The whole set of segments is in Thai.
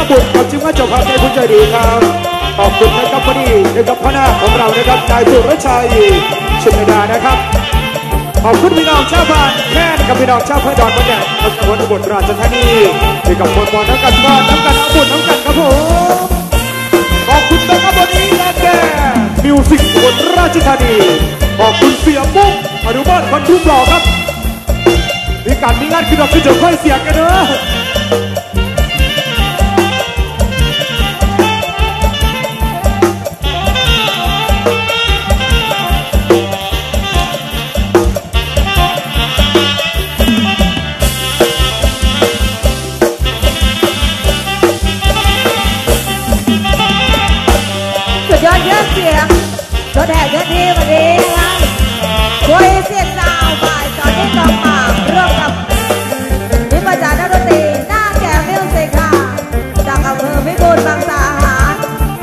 บุญกับจิมว่าเจ้าภาพในผู้ใจดีครับขอบคุณนะครับพอดีนะครับพระนาของเรานะครับนายสุรชัยชินดานะครับขอบคุณพี่น้องชาวบ้านแค่กับพี่น้องชาวพระดอนประแดดจังหวัดอุบลราชธานีที่กับคนบอลน้ำกันบ้านน้ำกันอาบุญน้ำกันครับผมขอบคุณนะครับวันนี้และแกมิวสิกอุบลราชธานีขอบคุณเสียมุกอนุบาลคนทุ่งหล่อครับมีการมีงานขึ้นเราขึ้นจะค่อยเสียกันเนอะรถแห่เยอะที่วันนี้นะคะคุยเสียงสาวบ่ายตอนนี้กองหมากร่วมกับวิปัสสนาดนตรีหน้าแก่มิวสิกค่ะจากอำเภอพิบูลบางสาหาร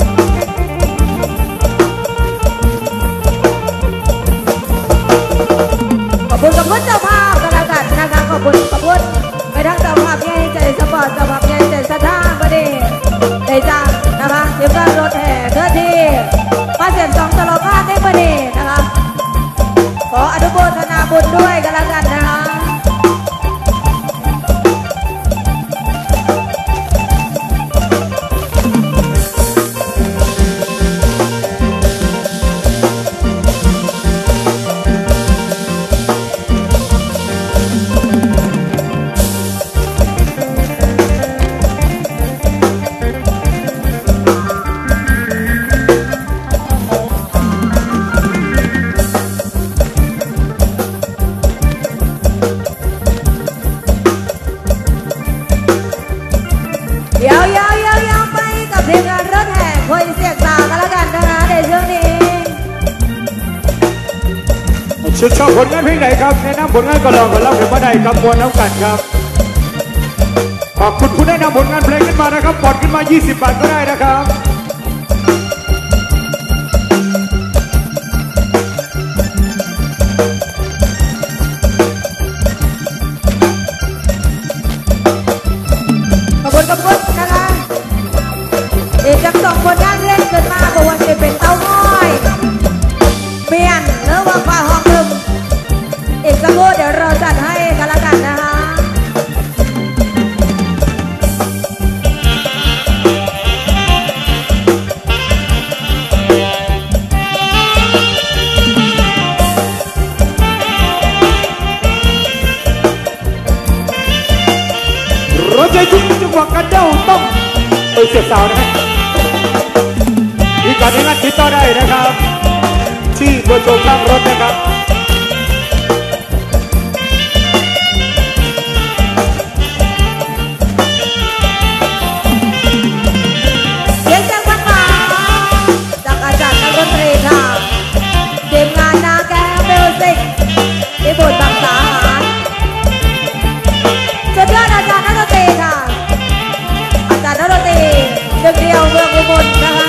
ขอบคุณกับเจ้าภาพกันแล้วกันนะคะขอบคุณไปทั้งเจ้าภาพใหญ่ใจสปอร์ตเจ้าภาพใหญ่ใจสถานวันนี้ได้จ้างนะคะทีมงานรถแห่เยอะที่มาเสียงสองตลอดภาคในประเด็นนะคะขออนุโมทนาบุญด้วยกันแล้วกันนะคะชื่นชอบผลงานเพลงไหนครับแนะนำผลงานก็ลองกันเล่ากันมาได้กับมวลน้ำกันครับขอบคุณผู้แนะนำผลงานเพลงขึ้นมานะครับปลดขึ้นมา20 บาทก็ได้นะครับขอบคุณนะคะเด็กจาก2 ผลงานเพลงเกิดมาบอกว่าจะเป็นเต้าง้อยเปลี่ยนหรือว่าฝ่าห้องดึงอีกสักครู่เดี๋ยวเราจัดให้กันละกันนะคะรถใจทุกจังหวะกันเด้าต้องไปเสียบสาวนะมีการในงานติดต่อได้นะครับที่บนโชว์ข้างรถนะครับเสียงจากพักมาจากอาจารย์นักดนตรีค่ะทีมงานนาแกมิวสิกที่บุญบางสาหารสุดยอดอาจารย์นักดนตรีค่ะอาจารย์นักดนตรีหนึ่งเดียวเมืองอุบลนะคะ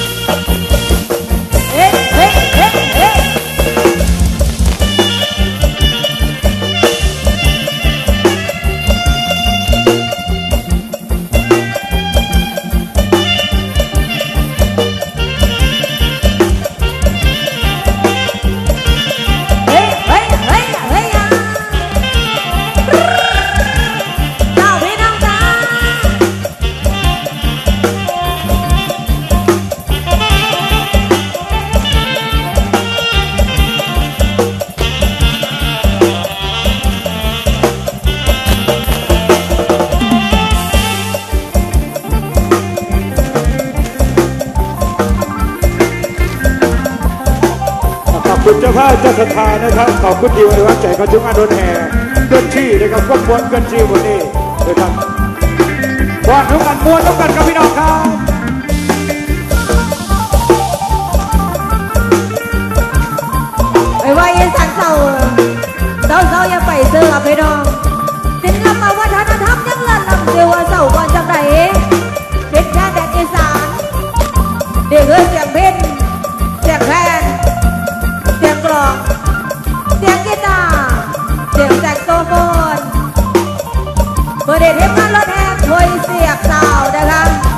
เฮ้เฮ้เฮ้เฮ้คุณเจ้าภาพเจ้าสถานนะครับขอบคุณที่ไว้วางใจกับทุกงานโดนแห่เดินที่นะครับควบคุมกันที่วันนี้นะครับว่าทุกงานมวลทุกกันกับพี่น้องครับไอ้ว่าอีสานเศร้าอย่าไปเสื้อพี่น้องศิลปวัฒนธรรมยังละลำเดียวว่าเศร้าก่อนจังไหนเป็นแค่แดนอีสานเดี๋ยวเสียงเพลงเสียงแคนเสียงกลองเสียงกีตาร์เสียงแซกโซโฟนเบอร์เดทเทปงานรถแห่คุยเสียกสาวนะคะ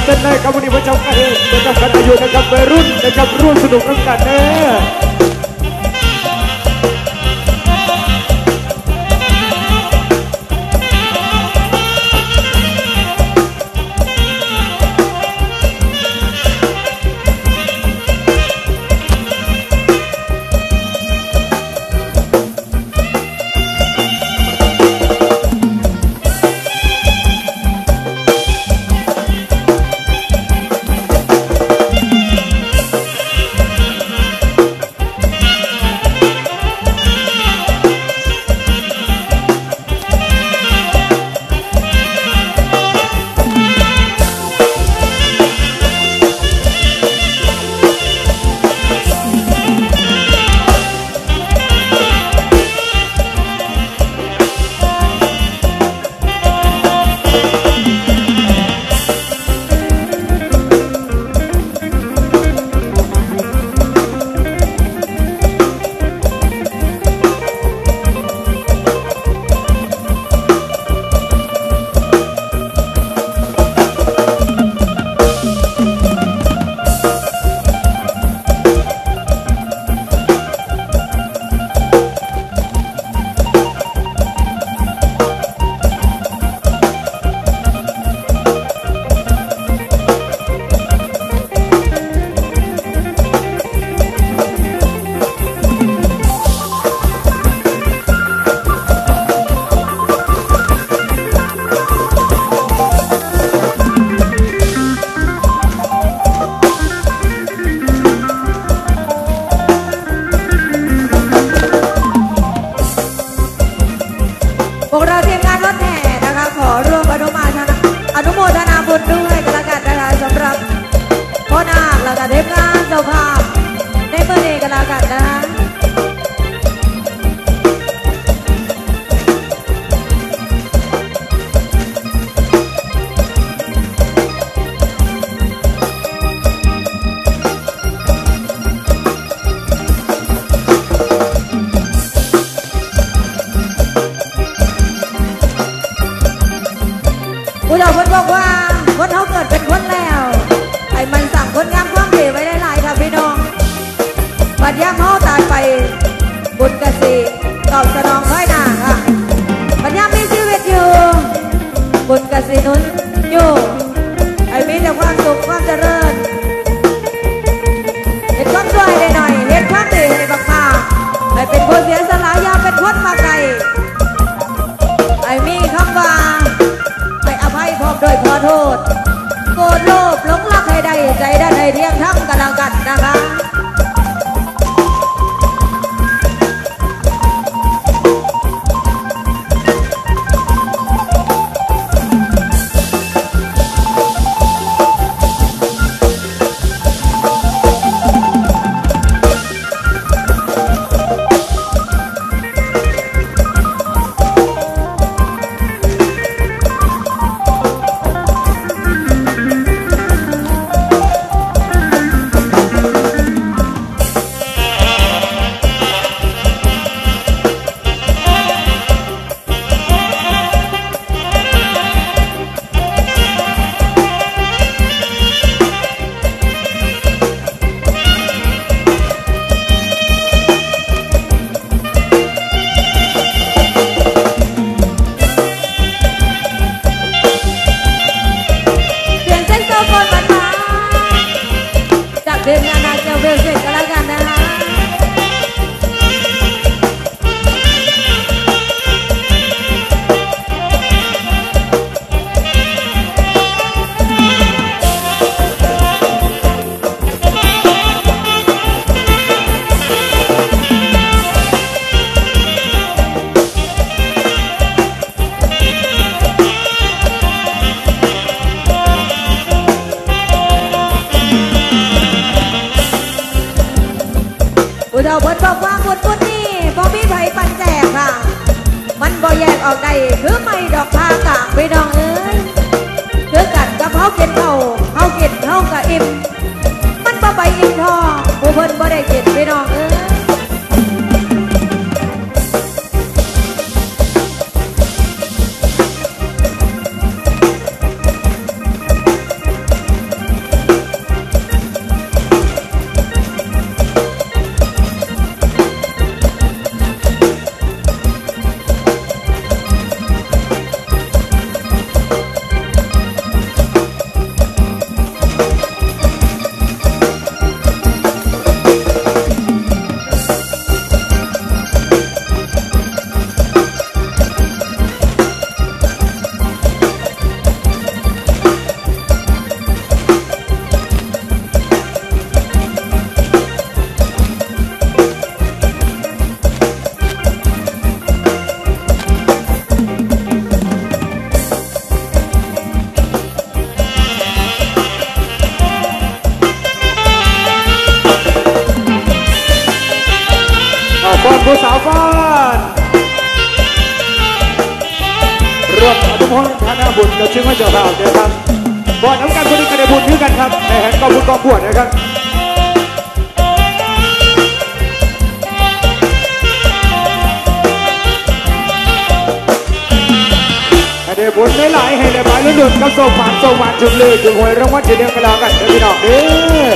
เต้นเลยครับวันนี้พระเจ้าก็เห็นนะครับกันอายุนะครับวัยรุ่นนะครับร่วมสนุกกันเด้อพวกเราทีมงานรถแห่นะคะขอร่วมอนุโมทนาบุญด้วยกันละกันนะคะสำหรับพ่อนาคและก็ทีมงานเจ้าภาพในเมื่อนี้กันละกันนะคะผู้เฒ่าคนบอกว่าคนเขาเกิดเป็นคนแล้วไอ้มันสั่งคนงามความดีไว้ได้หลายค่ะพี่น้องบัดยามเขาตายไปบุญกษีตอบสนองน้อยหนาค่ะบัดยามมีชีวิตอยู่บุญกษีนุนอยู่ไอ้มีแต่ความสุขความเจริญเห็นความช่วยได้หน่อยเห็นความดีให้มากๆให้เป็นคนเสียสละยาเป็นคนมาไกลไอ้มีคำว่าพร้อมโดยขอโทษโกรธโลภหลงรักให้ได้ใจด้านให้เที่ยงทั้งกันละกันนะคะเดินงานนาเจ้าเบลเสร็จก็แล้วกันนะคะ ผู้เฒ่าเพิ่นบอกว่าบุญนี่บ่มีไผปันแจกค่ะมันบ่แยกออกได้คือไม่ดอกพากะพี่น้องเอ้ยคือกันกับเฮากินเฮากินเฮาก็อิ่มมันบ่ไปอิ่มท้องผู้เพิ่นบ่ได้กินพี่น้องเอ้ยผู้สาวฟ้านรวมทุกคนคณะบุญกับชื่อว่าเจ้าบ่าวนะครับก่อนน้ำกันคนนี้ก็ได้บุญด้วยกันครับในแห่งกองบุญกองบวชนะครับให้ได้บุญหลายๆให้ได้หมายลุ่นๆกับโซ่ผ่านโซ่หวานจุดเลยจุดหวยรางวัลทีเดียวกันแล้วกันเดี๋ยวพี่น้องเด้อ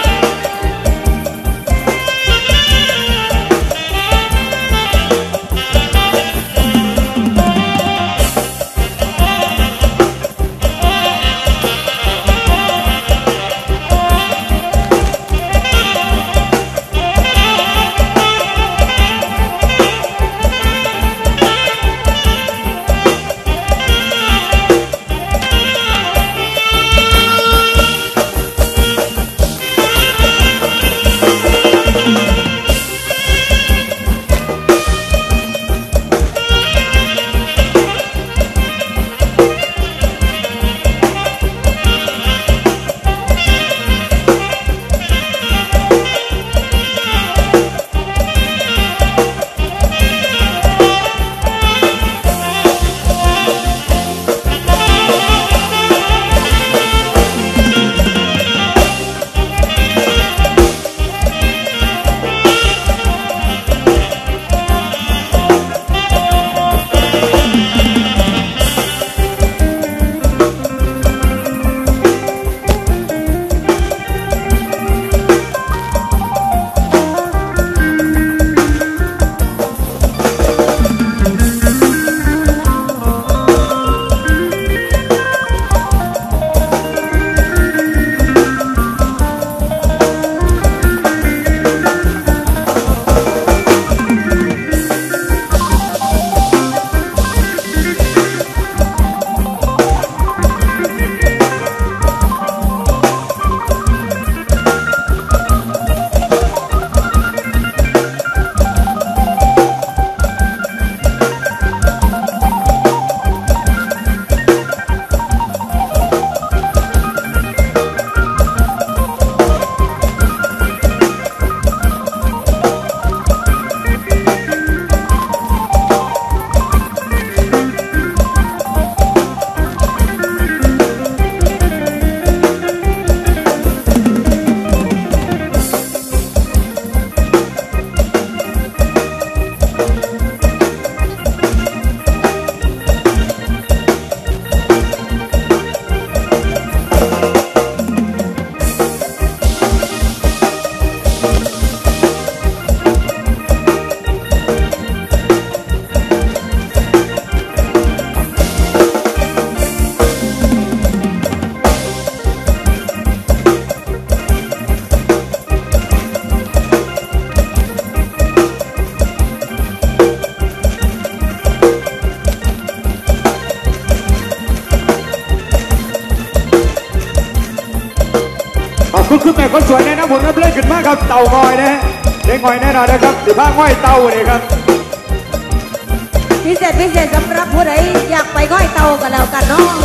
คือแม่คนสวยแน่นะผมรับเล่นขึ้นมากครับเต่างอยนะฮะเด็กงอยแน่นอนนะครับสิผ้าง่อยเต่าเลยครับพิเศษสำหรับผู้ใดอยากไปง่อยเต่ากันแล้วกันเนาะ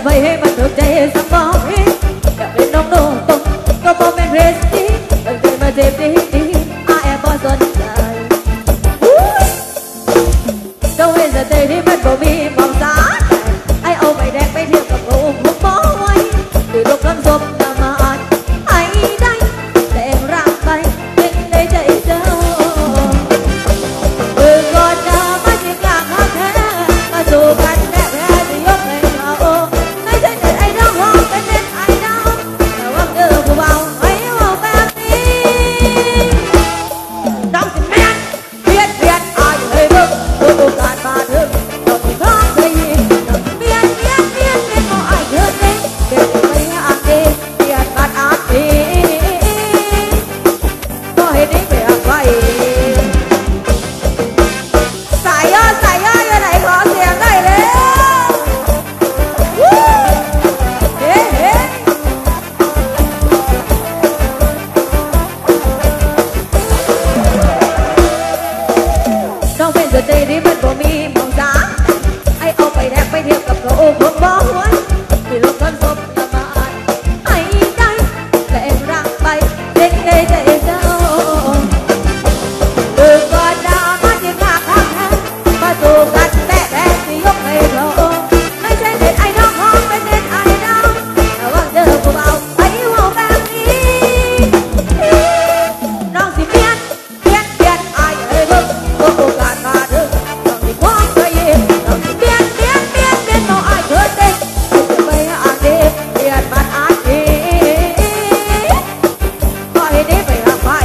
ไปให้มันถูกใจสมองอยากเป็นน้องนุ่งตรงก็บอกเป็นเพรสตี้มันเคยมาเจ็บดีอาแอบบ่สนใจต้องเห็นสเตย์ที่มันบ่มีความสาไอเอาไปแดกไปเที่ยวกับโอ้ผมบอกไว้คือลูกคำศพจะมาอ่านไอ้ได้แต่งร่างไปเป็นในใจเจ้าก่อนจะมาจิกลางหักแท้มาสู่กันแน่แพ้จะยกให้เขาไม่ใช่เน็ตไอดอลหรอกเป็นเน็ตไอดอลแต่ว่าเจอผู้เบาไม่เอาแบบนี้ต้องสิแม่นเบียดอายให้เบิ่งโอกาสมาถึงต้องพร้อมใจยิงเบียดมองอายเธอเองเบียดไปอาเองเบียดบัดอาเองก็ให้ได้ไปอาไว้สายย่ออยู่ไหนขอเสียงได้แล้วเฮ้น้องเป็นสเตย์ที่มันบ่มีมองสาไอเอาไปแดกไปเที่ยวกับเขาผมบอกไว้ที่รถกันศพละมาไอ้ได้แต่เอ็งรักไปเด็กใจเจ้าก่อนดามาที่ข้าข้างแท้มาสู่กันแต่ที่ยกให้เขาไม่ใช่เด็ดไอดอลของเป็นเด็ดไอดอลแต่ว่าเจอผู้เบาไอ้ว่าแบบนี้น้องสิเปลี่ยนไอ้ให้เบิ่งโอกาสมาถึงต้องสิควงใจยิงต้องสิเปลี่ยนมองไอ้เธอเด็กจะไปอาเด็กเปลี่ยนบัดอาเด็กก็ให้ได้ไปหาไป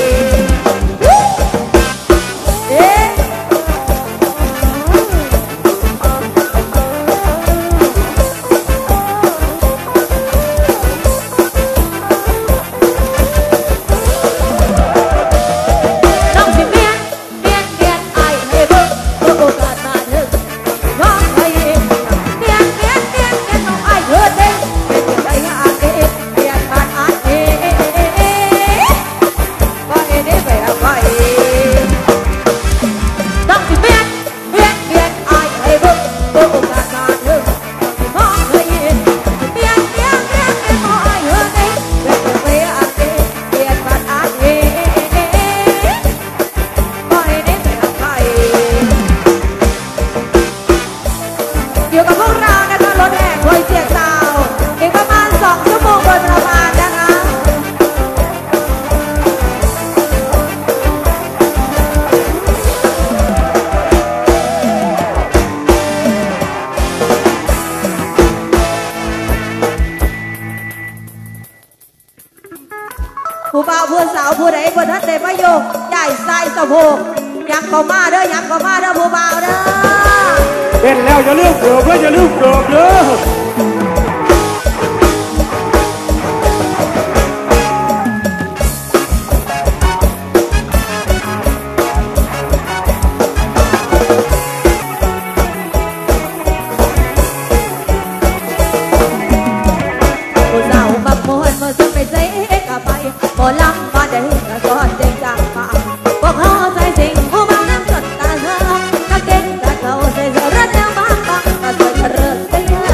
น้องสิเปลี่ยนไอ้ให้เบิ่งโอกาสมาถึงน้องไปเปลี่ยนมองไอ้เธอเด็กจะไปหาเด็กเปลี่ยนบัดอาเด็กก็ให้ได้ไปหาไปต้องสิเปลี่ยนไอ้ให้เบิ่งโอกาสมาถึงน้องไปเปลี่ยนมองไอ้เธอเด็กจะไปหาเด็กเปลี่ยนบัดอาเด็กก็ให้ได้ไปหาไปอยู่กับพวกเรานะคะรถแห่คอยเสียงซาวอีกประมาณ2 ชั่วโมงโดยประมาณนะคะผู้บ่าวผู้สาวผู้ใดผู้ทัดได้ประโยคใหญ่ใส่สะโพกยักเข้ามาเด้อผู้บ่าวเด้อเต้นแล้วอย่าลืมเกลืออย่าลืมเกลือเด้อผู้สาวบักมวนมาซึ่งไปใส่กับไปบ่ลำมาได้กระสอนเด็กจากป่าพวกเขาใส่สิ่งผู้บ่าวน้ำสดตาเธอกะเก่งกะเขาใส่เสื้อรัดแล้วบางกะสวยกระเริดเสีย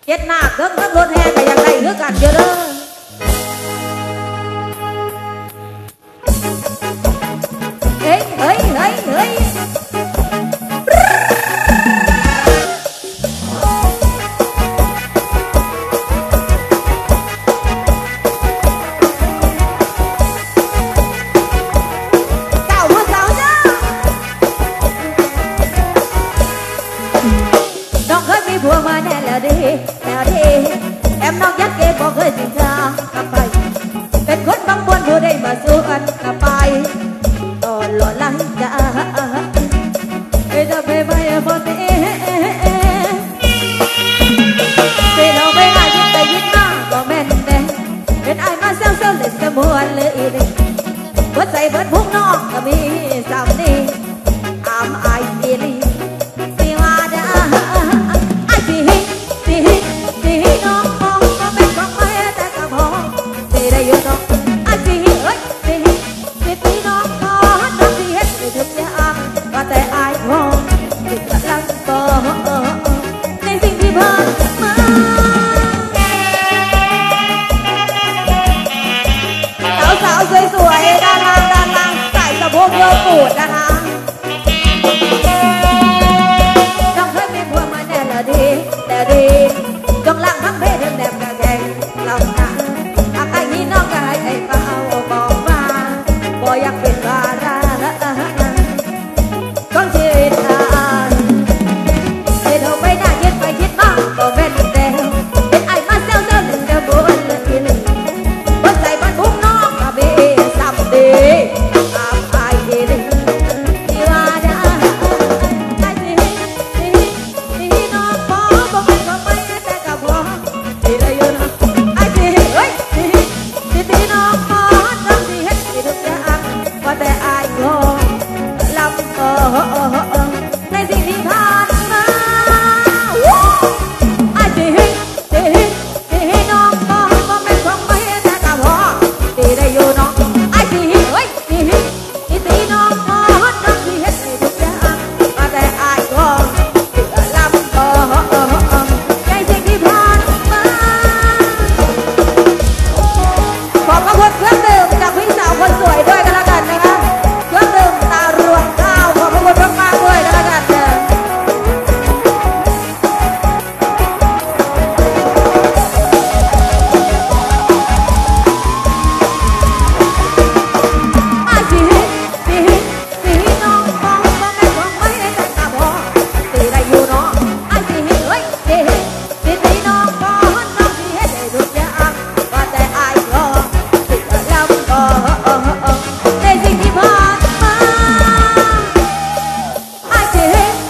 เจ็ดหน้าเครื่องรถแห่ก็ยังได้เลือกกันเยอะเลยเฮ้ยเฮ้ยเฮ้ยเฮ้ยผัวมาแน่แล้วดีแอมน้องยัดเก็บบอกเคยสิจากกลับไปเป็นคนบางบนผู้ได้มาสู่อันกลับไปตอนหล่อหลังจะจะไปพอเต้เราไปหายิ้มแต่ยิ้มมาก็แม่นแดงเป็นไอ้มาเซลเล่นสมวนเลยอีกหัวใจเบิดพุ่งนอกก็มีสามนี่อามไออีลีสิว่าดาสิน้องมองก็เป็นของไม่แต่กับพอสิได้อยู่น้องสิเอ้ยสิน้องขอน้องสิเฮ็ดให้ทุกอย่างว่าแต่อายพอสิกำลังต่อในสิ่งที่ผ่านมาสาวสวยๆด้านล่างใส่สะโพกโยกูดนะคะน้องเคยมีผัวมาแน่ละดีจงลังทั้งเพศแนบกระแกงเราหนักอาใครนี้น้องก็ให้เฝ้าบอกมาบ่อยากเป็นภาระของชีวิตเดี๋ยวไปหน้าคิดไปคิดมาก็เป็นแดงเป็นไอ้มาเซลเล่นจะบวนละทีนึงหัวใจมันพุ่งน้องก็มีสับดีตามไอ้ทีนึงที่ว่าได้น้องขอบอกเป็นของไม่แต่กับพอสิได้อยู่นะไอ้สิเฮ้ยสิน้องขอทำสิเฮ็ดให้ทุกอย่างว่าแต่อายก็ลำในสิ่งที่ผ่านมาไอ้สิน้องขอบอกเป็นของไม่แต่กับพอสิได้อยู่เนาะไอ้สิเฮ้ยสิน้องขอทำสิเฮ็ดให้ทุกอย่างว่าแต่อายก็ลำในสิ่งที่ผ่านมาขอบพระคุณเครื่องดื่มจากพี่สาวคนสวยด้วยกันแล้วกันนะคะเครื่องดื่มตารวงข้าวขอบพระคุณมากๆด้วยกันแล้วกันนะสิน้องมองก็ไม่หวังไม่ได้แต่กับพอสิได้อยู่เนาะสิเฮ้ยสิน้องก็น้องสิเฮ็ดให้ทุกอย่างว่าแต่อายก็สิลำในสิ่งที่ผ่านมาสิ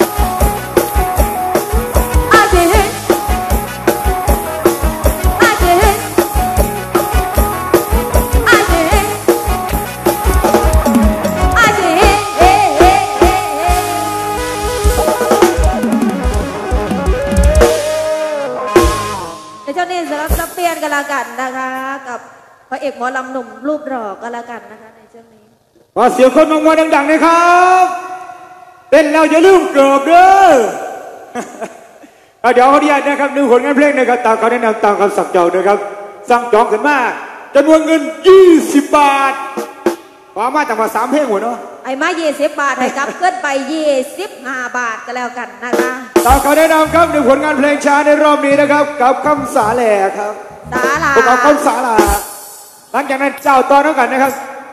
ในเจ้านี้สำหรับซับเปียนกันละกันนะคะกับพระเอกหมอลำหนุ่มรูปหล่อกันละกันนะคะในช่วงนี้ขอเสียงคนมองๆดังๆนะครับเต้นแล้วอย่าลืมเกิบเด้อเดี๋ยวเขาเรียกนะครับหนึ่งผลงานเพลงนะครับตามเขาแนะนำตามคำสั่งเจ้านะครับสั่งจองขึ้นมาจำนวนเงิน20 บาทขอมาจากมา3 เพลงหัวเนาะไอ้มา20 บาทให้กับเกินไป25 บาทก็แล้วกันนะคะตามเขาแนะนำครับหนึ่งผลงานเพลงช้าในรอบนี้นะครับกับคำสาแหล่ครับสาลากับคำสาลาหลังจากนั้นเจ้าต่อแล้วกันนะครับ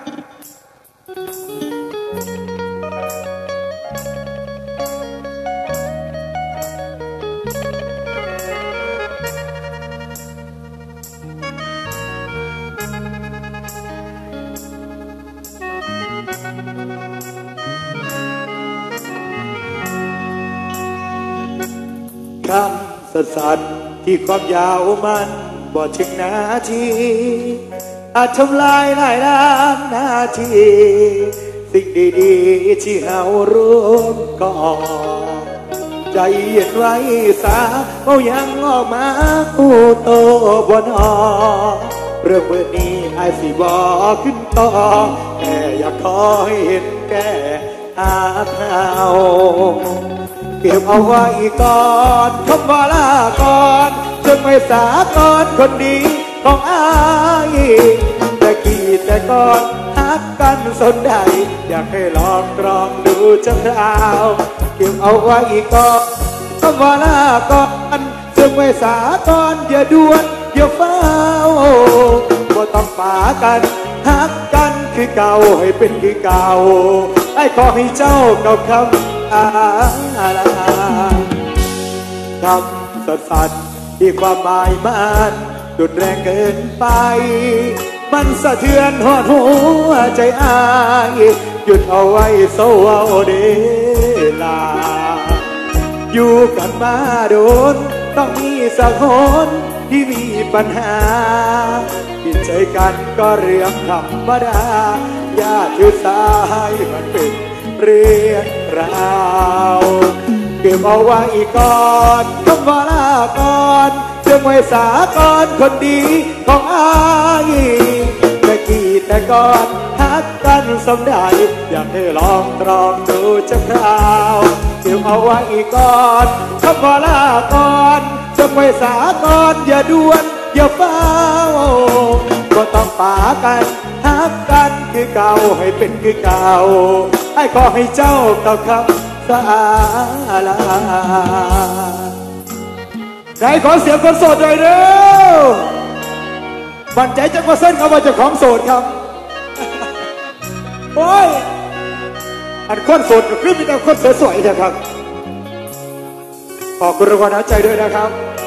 คำสั้นๆที่ความยาวมันบ่ถึงนาทีอาจทำลายหลายล้านนาทีสิ่งดีๆที่เราร่วมก่อใจเย็นไว้สาเอายังออกมาคู่โตบ่นอเรื่องเมื่อนี้ไอ้สิบอกขึ้นต่อแค่อยากขอให้เห็นแก่อาเขาเก็บเอาไว้ก่อนคำว่าลาก่อนจะไว้สากลคนดีของอายแต่กี่แต่ก่อนฮักกันสนใดอยากให้ลองตรองดูจังราวเก็บเอาไว้ก่อนคำว่าลาก่อนซึ่งไว้สากลอย่าด่วนอย่าเฝ้าบ่ต้องปากันฮักกันคือเก่าให้เป็นคือเก่าไอ้ขอให้เจ้าเก่าคำลาคำสัตย์ที่ความหมายมันดุนแรงเกินไปมันสะเทือนหัวใจอายหยุดเอาไว้โซเอาเดลาอยู่กันมาโดนต้องมีสักคนที่มีปัญหาผิดใจกันก็เรื่องธรรมดาอย่าถือสายมันเป็นเรื่องราวเก็บเอาไว้ก่อนคำว่าลาก่อนเรื่องไว้สากลคนดีของอายแต่กี่แต่ก่อนฮักกันสมได้อยากให้ลองตรองดูจะคราวเก็บเอาไว้ก่อนคำว่าลาก่อนเรื่องไว้สากลอย่าด่วนอย่าเฝ้าก็ต้องปากันฮักกันคือเก่าให้เป็นคือเก่าไอ้ขอให้เจ้าเก่าคำสะอาลาใครขอเสียงคนโสดหน่อยเร็วมั่นใจจะมาเส้นเขาว่าเจ้าของโสดครับโอ้ยอันคนโสดก็คือมีแต่คนสวยๆนะครับขอบคุณรางวัลน้ำใจด้วยนะครับ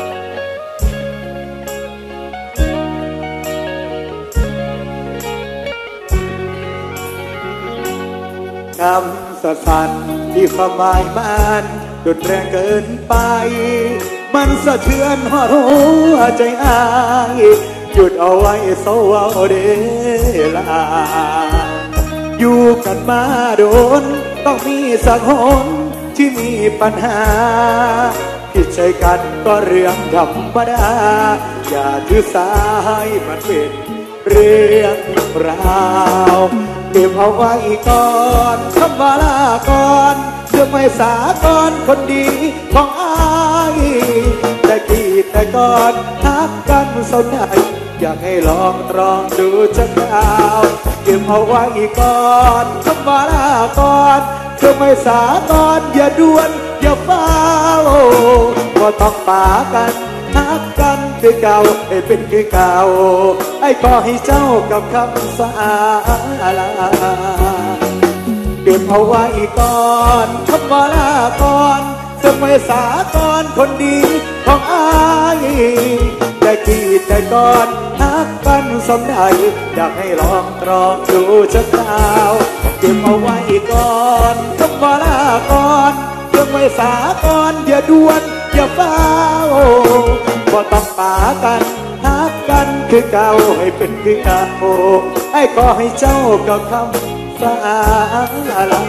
คำสั้นๆที่ความหมายมันดุนแรงเกินไปมันสะเทือนหัวใจอายหยุดเอาไว้โซเอาเดลาอยู่กันมาโดนต้องมีสักคนที่มีปัญหาผิดใจกันก็เรื่องธรรมดาอย่าถือสายมันเป็นเรื่องราวเก็บเอาไว้ก่อนคำว่าลาก่อนเรื่องไม่สากลคนดีของอายแต่กี่แต่ก่อนฮักกันสนใจอยากให้ลองตรองดูจักราวเก็บเอาไว้ก่อนคำว่าลาก่อนเรื่องไม่สากลอย่าด่วนอย่าเฝ้าก็ต้องปากันฮักกันคือเก่าให้เป็นคือเก่าไอ้ขอให้เจ้ากับคำสะอาลาเก็บเอาไว้ก่อนคำว่าลาก่อนจะไม่สากลคนดีของอายแต่กี่แต่ก่อนฮักกันสมได้อยากให้ลองตรองดูจะคราวเก็บเอาไว้ก่อนคำว่าลาก่อนจะไม่สากลอย่าด่วนอย่าเฝ้าก็ต้องปากันฮักกันคือเก่าให้เป็นคือเก่าไอ้ขอให้เจ้ากับคำสะอาลา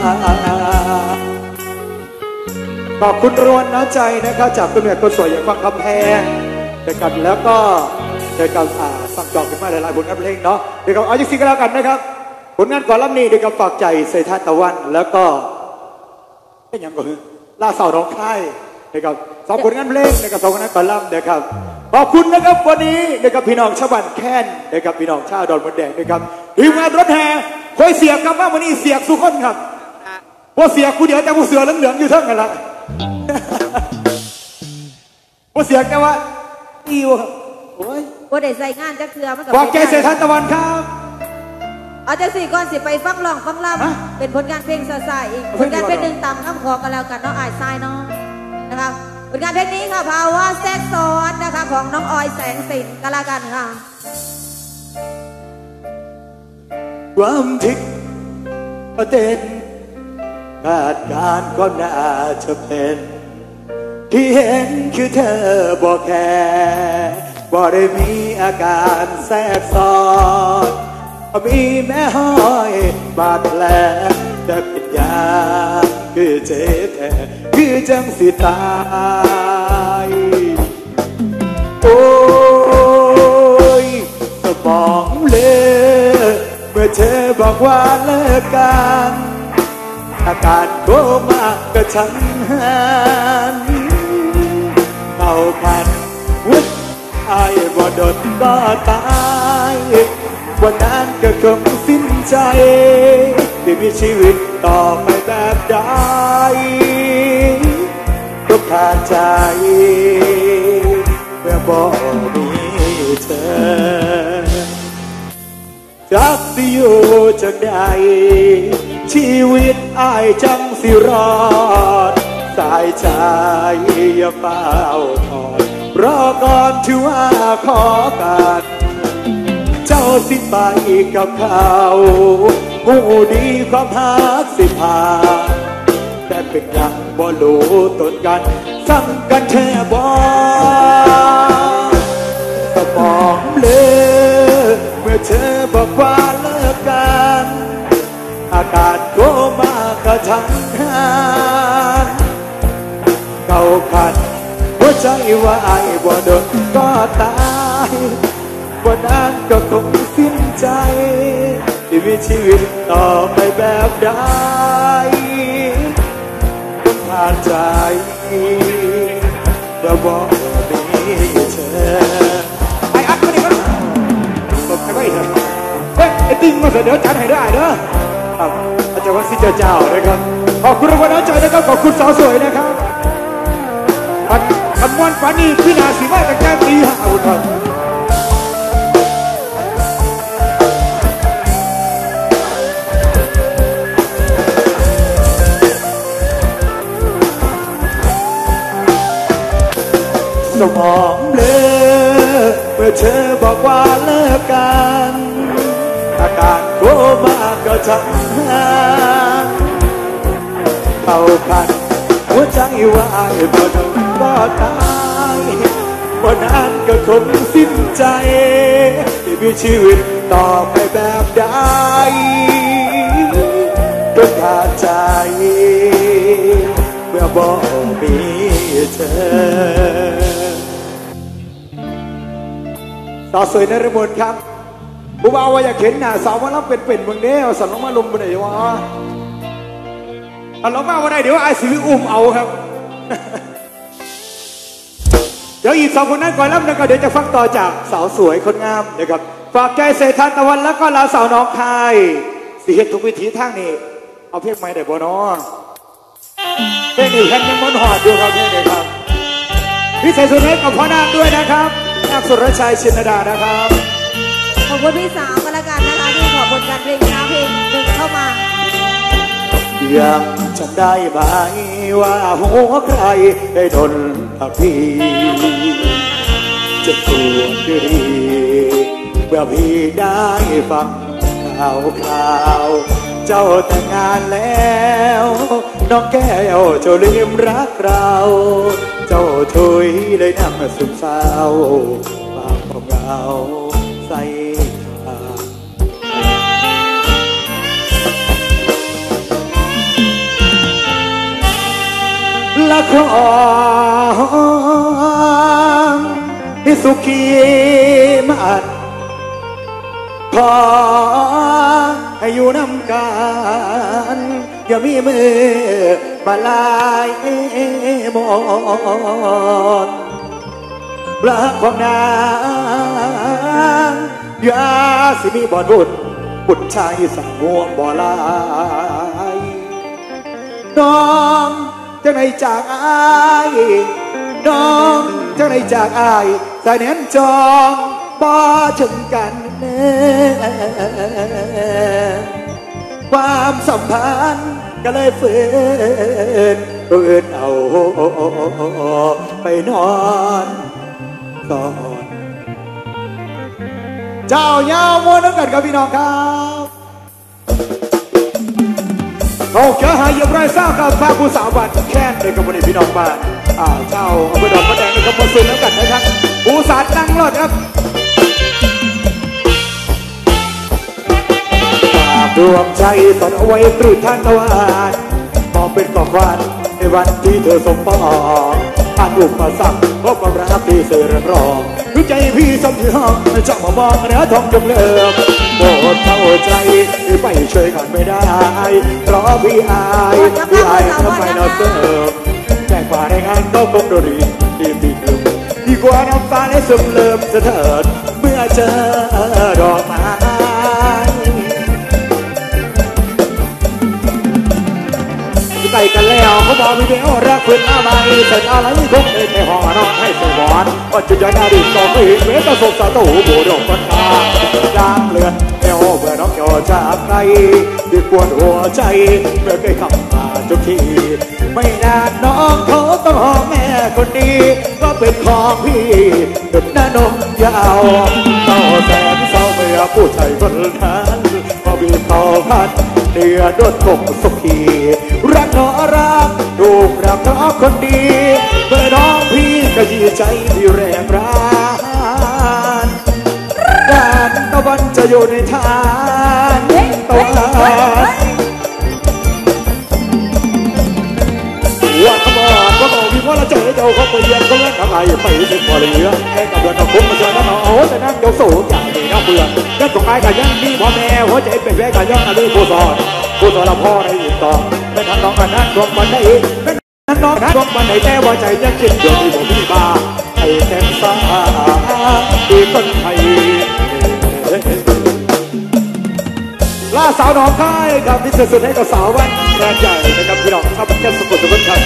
ขอบคุณรวนน้ำใจนะครับจากคุณแม่คนสวยอย่างฟังคำแพงนะครับแล้วก็ในการสั่งจองขึ้นมาหลายๆผลงานเพลงเนาะเดี๋ยวเอาอย่างสิ่งก็แล้วกันนะครับผลงานก่อนลำนี้เดี๋ยวฝากใจเศรษฐตะวันแล้วก็เป็นยังไงล่าเสาร้องไห้นะครับสองผลงานเพลงนะครับสองผลงานก่อนลำนะครับขอบคุณนะครับวันนี้นะครับพี่น้องชาวบ้านแค้นนะครับพี่น้องชาวดอนมดแดงนะครับทีมงานรถแห่คอยเสียกครับว่าวันนี้เสียกสุขคนครับว่าเสียกกูเดียวแต่กูเสือเหลืองๆอยู่เท่ากันละว่าเสียกแต่ว่าอิวโอ้ยว่าได้ใส่งานจักเทือมันกับฝากใจเศรษฐตะวันครับเอาจากสี่ก่อนสิไปฟังร้องฟังรำเป็นผลงานเพลงซาซาอีกผลงานเพลงหนึ่งตามคำขอกันแล้วกันน้องอายทรายน้องนะครับผลงานเพลงนี้ค่ะภาวะแทรกซ้อนนะคะของน้องออยแสงสินกันแล้วกันค่ะความทิศประเด็นคาดการก็น่าจะเป็นที่เห็นคือเธอบอกแค่บ่ได้มีอาการแทรกซ้อนมีแม่ห้อยบาดแผลแต่เป็นยาคือเจ็บแท้คือจังสิตายโอ้ยสมองเละเมื่อเธอบอกว่าเลิกกันอาการโกมากกระชันหันเข้ากันวุ้นอายบ่โดนก็ตายวันนั้นก็คงสิ้นใจที่มีชีวิตต่อไปแบบใดก็ขาดใจเมื่อบ่มีเธอจักสิอยู่จังใดชีวิตอายจังสิรอดสายใจอย่าเฝ้าถอยรอก่อนที่ว่าขอกันเจ้าสิไปกับเขาผู้ดีความหักสิพาแต่เป็นยังบ่รู้ตนกันสั่งกันแค่บ่ก็บอกเลยเมื่อเธอบอกว่าเลิกกันอาการโกมากระทันหันเก่าขันหัวใจว่าไอ้บ่โดนก็ตายวันนั้นก็คงสิ้นใจที่มีชีวิตต่อไปแบบใดต้องผ่านใจจะบอกดีเธอไอ้อัดมาดิครับผมใครก็อีกแล้วเฮ้ยไอ้ติ้งมาเสนอจัดให้ได้เด้อครับอาจารย์วัดสิเจ้านะครับขอบคุณรางวัลน้ำใจนะครับขอบคุณสาวสวยนะครับคำวันฝันนี้พี่นาสีว่าตั้งแต่ตีห้าครับสมองเบลอเมื่อเธอบอกว่าเลิกกันอาการโกมากก็ชักหานเข้ากันหัวใจว่าไอ้บ่โดนก็ตายวันนั้นก็คงสิ้นใจที่มีชีวิตต่อไปแบบใดก็ขาดใจเมื่อบ่มีเธอสาวสวยนฤมลครับผู้บ่าวว่าอยากเห็นหน้าสาวว่ารับเป็นเมืองเนี้ยสั่นลงมาลมไปไหนวะสั่นลงมาวันไหนเดี๋ยวไอ้สิวิอุ้มเอาครับ เดี๋ยวอีกสองคนนั้นก่อนรับแล้วก็เดี๋ยวจะฟังต่อจากสาวสวยคนงามนะครับฝากใจเศรษฐานตะวันแล้วก็ลาสาวน้องคายสิเฮ็ดทุกวิถีทางนี้เอาเพลงใหม่ได้บ่น้อเพลงนี้แค่ยังม้วนหอดดูครับเพลงนี้ครับพี่เศรษฐสุดเล็กกับพ่อนาคด้วยนะครับนักสุรชัยชินดานะครับขอบคุณพี่สาวกันละกันนะคะที่ขอผลการเพลงนะเพลงหนึ่งเข้ามายังจำได้ไหมว่าหัวใครได้ดนพี่จะตัวดีเมื่อพี่ได้ฟังข่าวเจ้าแต่งงานแล้วน้องแก้วเจ้าลืมรักเราเจ้าถุยเลยนั่งซึมเศร้าความของเราใส่ละครที่สุขีมันขอให้อยู่น้ำกันอย่ามีมือมาลายมอนรักของนางอย่าสิมีบ่บุญบุญชายสั่งง่วงบ่ลายน้องจะไหนจากอายน้องจะไหนจากอายสายแนนจองบ่ถึงกันความสัมพันธ์ก็เลยฝืนเอาไปนอนก่อนเจ้ายาวม้วนกันกับพี่น้องครับโอเคหายเยี่ยมไรทราบกับพาผู้สาวบ้านแค่ในกบฏพี่น้องบ้านเจ้าเอาไปดอกมะแดงในกบฏสุดแล้วกันนะครับผู้สาวนั่งรถครับดวงใจตอนเอาไว้ตรึกทางตะวันมองเป็นกองควันในวันที่เธอสมปองผ่านอุปสรรคเพราะความรักที่เสื่อมรองรู้ใจพี่สมที่ห้องจ้องมามองเนื้อทองจงเลิมโปรดเข้าใจที่ไปช่วยกันไม่ได้เพราะพี่อายทำไมเราเสื่อมแจ้งฝ่าในงานก็คงโดนที่พี่กว่าน้ำฟ้าได้ซึมเลิมสะเถิดเมื่อเจอดอกไม้ใกล้กันแล้วเขาบอกมีเดียวรักเพื่อนอะไรเสร็จอะไรคงได้แต่ห้องนอนให้สวรรค์ก็จะย้อนอดีตก็ไม่เห็นเวทศกสะตูบูดอกคนตาจางเลือนเอวเมื่อน้องเอวจากใครด้วยปวดหัวใจเมื่อเคยขับมาทุกทีไม่นานน้องเขาต้องหอมแม่คนดีก็เป็นของพี่ดุจหน้านมยาวเศร้าแสนเศร้าเมื่อผู้ชายคนนั้นพอบีบเขาพัดเดือดดกงสุขีรักน้องรักถูกรักน้องคนดีเมื่อน้องพี่ก็ยีใจที่แรงร้านด้านตะวันจะอยู่ในทานตะวันว่าขบวนว่าบอกพี่ว่าเราเจอเจ้าเขาไปเรียนเขาเล่นทำไมไปถึงพอเหลือแค่กับเดือนกับคุ้มมาเจอแล้วเนาะแต่นั่งเจ้าสูงอย่างนี้น่าเบื่อยันตรงไอ้กับยันนี่พ่อแม่หัวใจเป็นแว่กับยันอะไรผู้สอนเราพ่อในอีกต่อไม่ทันน้องกันนั้นดวงมันได้อีกไม่ทันน้องนั้นดวงมันได้แต่ว่าใจยังคิดเดี๋ยวที่ผมมีมาไอ้แก้มซ่าที่คนไทยล่าสาวน้องค่ายกับที่สุดให้กับสาววันแรงใหญ่นะครับพี่น้องชาวบ้านแก่สมุทรสาคร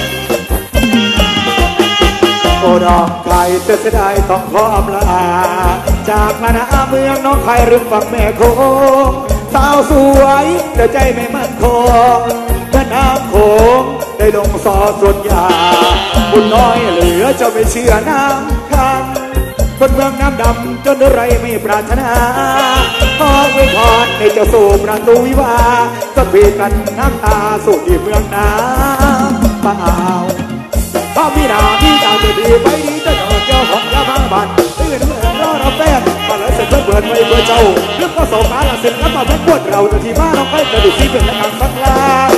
โอ้ดอกไก่จะเสียดายต้องขออำลาจากมานาเมืองน้องไข่ริมฝั่งแม่โขงสาวสวยแต่ใจไม่มั่นคงแม่น้ำโขงได้ลงสอส่วนยาบุญน้อยเหลือจะไม่เชื่อน้ำคำคนเมืองน้ำดำจนอะไรไม่ปรารถนาขอไว้พรให้เจ้าสู่ประตูวิวาสักปีกันน้ำตาสู่ที่เมืองน้ำเปล่าถ้าพี่นาพี่ตาจะดีไปดีจะโดนเจ้าของยาบ้าบันตื่นเมื่อรอเราแป้งมาแล้วเสร็จแล้วเบิดไปเพื่อเจ้าเรื่องก็สองขาละเสร็จแล้วมาแม่ปวดเราแต่ที่บ้านเราไปกระดูกซีเป็นทางสักลา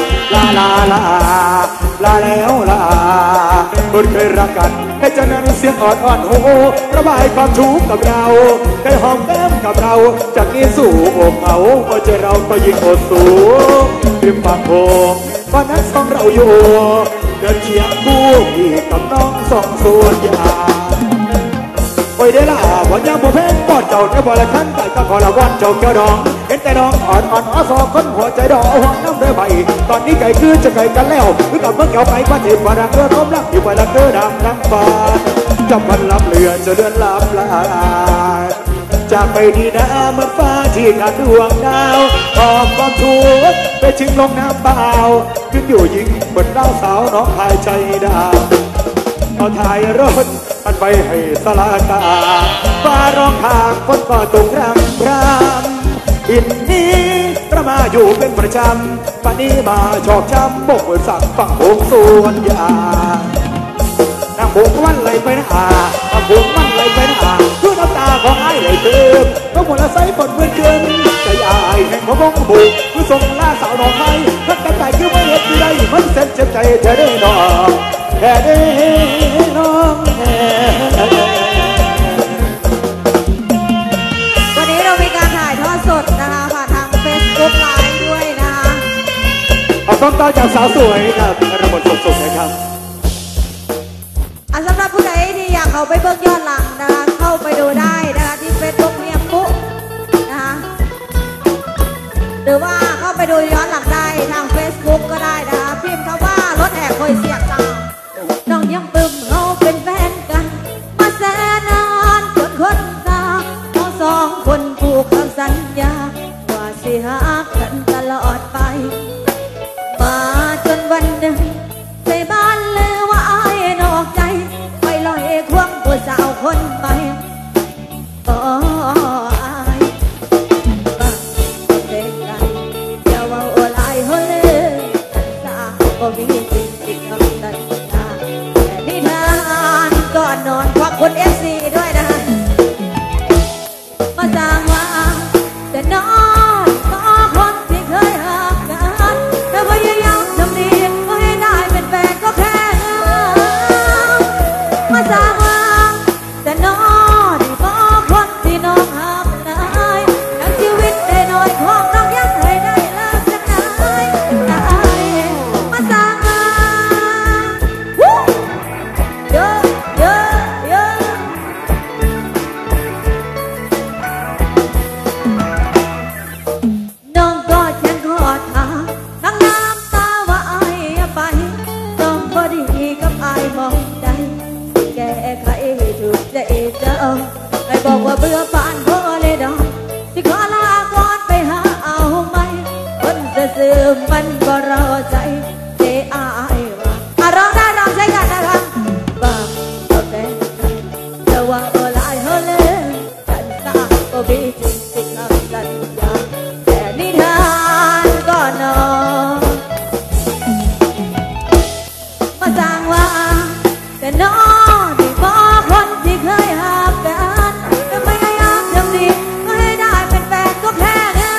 แล้วลาคนเคยรักกันให้เจ้านั้นเสียงอ่อนหูระบายความทุกข์กับเราเคยหอมแก้มกับเราจากนี้สู่อกเขาพอเจอเราก็ยิ่งอดสูงริมฝั่งโขงวันนั้นสองเราอยู่เดินเคียงคู่พี่กับน้องสองส่วนยาโอ้ยเดล่าวันยังบ่เพ่งปอดเจ้าในบ่อละขั้นแต่ก็ขอละวันเจ้าแก้วดองเห็นแต่น้องอ่อนอ้อสองคนหัวใจดอกห่วงน้ำด้วยใบตอนนี้ไก่คือจะไก่กันแล้วหรือกับเมื่อเกี่ยวไปว่าเจ็บว่ารักเรือล้มรักอยู่ไปละเรือดำน้ำฟ้าจำวันลับเรือจะเดินลับลาจากไปดีนะเหมือนฟ้าที่ขาดดวงดาวออกความทุกข์ไปชิงลงน้ำเปล่าขึ้นอยู่ยิงบนดาวสาวน้องพายใจดาวเอาถ่ายรถมันไปให้สลากาฟ้าร้องทางฝนก็ตกรำอินนี้ประมาอยู่เป็นประจำป่านนี้มาชอบช้ำบกมือสั่งฝั่งโขงส่วนยานางโบกวันไหลไปนะนางโบกวันไหลไปนะคือน้ำตาของไอ้ไหลเติมก็หมดละไซฝนเมื่อคืนใจอายแห่งของบงบุกคือส่งล่าสาวน้องไห้รักกันใจคือไม่เห็นที่ใดมันเส้นเจ็บใจเธอได้นอนแค่ได้น้องวันนี้เรามีการถ่ายทอดสดนะคะผ่านทาง Facebook Live ด้วยนะคะเอาต้องต่อจากสาวสวยครับระบบสดๆนะครับสำหรับผู้ใดที่อยากเข้าไปเบิ่งย้อนหลังนะคะเข้าไปดูได้นะคะที่ Facebook เมียปุ๊นะคะหรือว่าเข้าไปดูย้อนหลังได้ทาง Facebook ก็ได้นะคะพิมพ์คำว่ารถแห่คอยเสียงจ้าน้องยังปึ้มเราเป็นแฟนกันมาแสนนานจนคนตาเราสองคนผูกคำสัญญาว่าสิหากันตลอดไปมาจนวันหนึ่งไอ้บอกว่าเบื่อปานพอเลยดอกที่ขอลาก่อนไปหาเอาไหมคนซื่อมันก็รอใจเจ้อายว่าร้องได้ร้องใช้กันนะคะบ้าโอเคแต่ว่าหลายเฮเลยกันตาก็บีจริงจริงน้ำสัญญาแต่นิทานก็นอนมาสร้างว่าแต่น้องที่บอกคนที่เคยหากันแต่พยายามทำดีก็ให้ได้เป็นแฟนก็แค่นั้น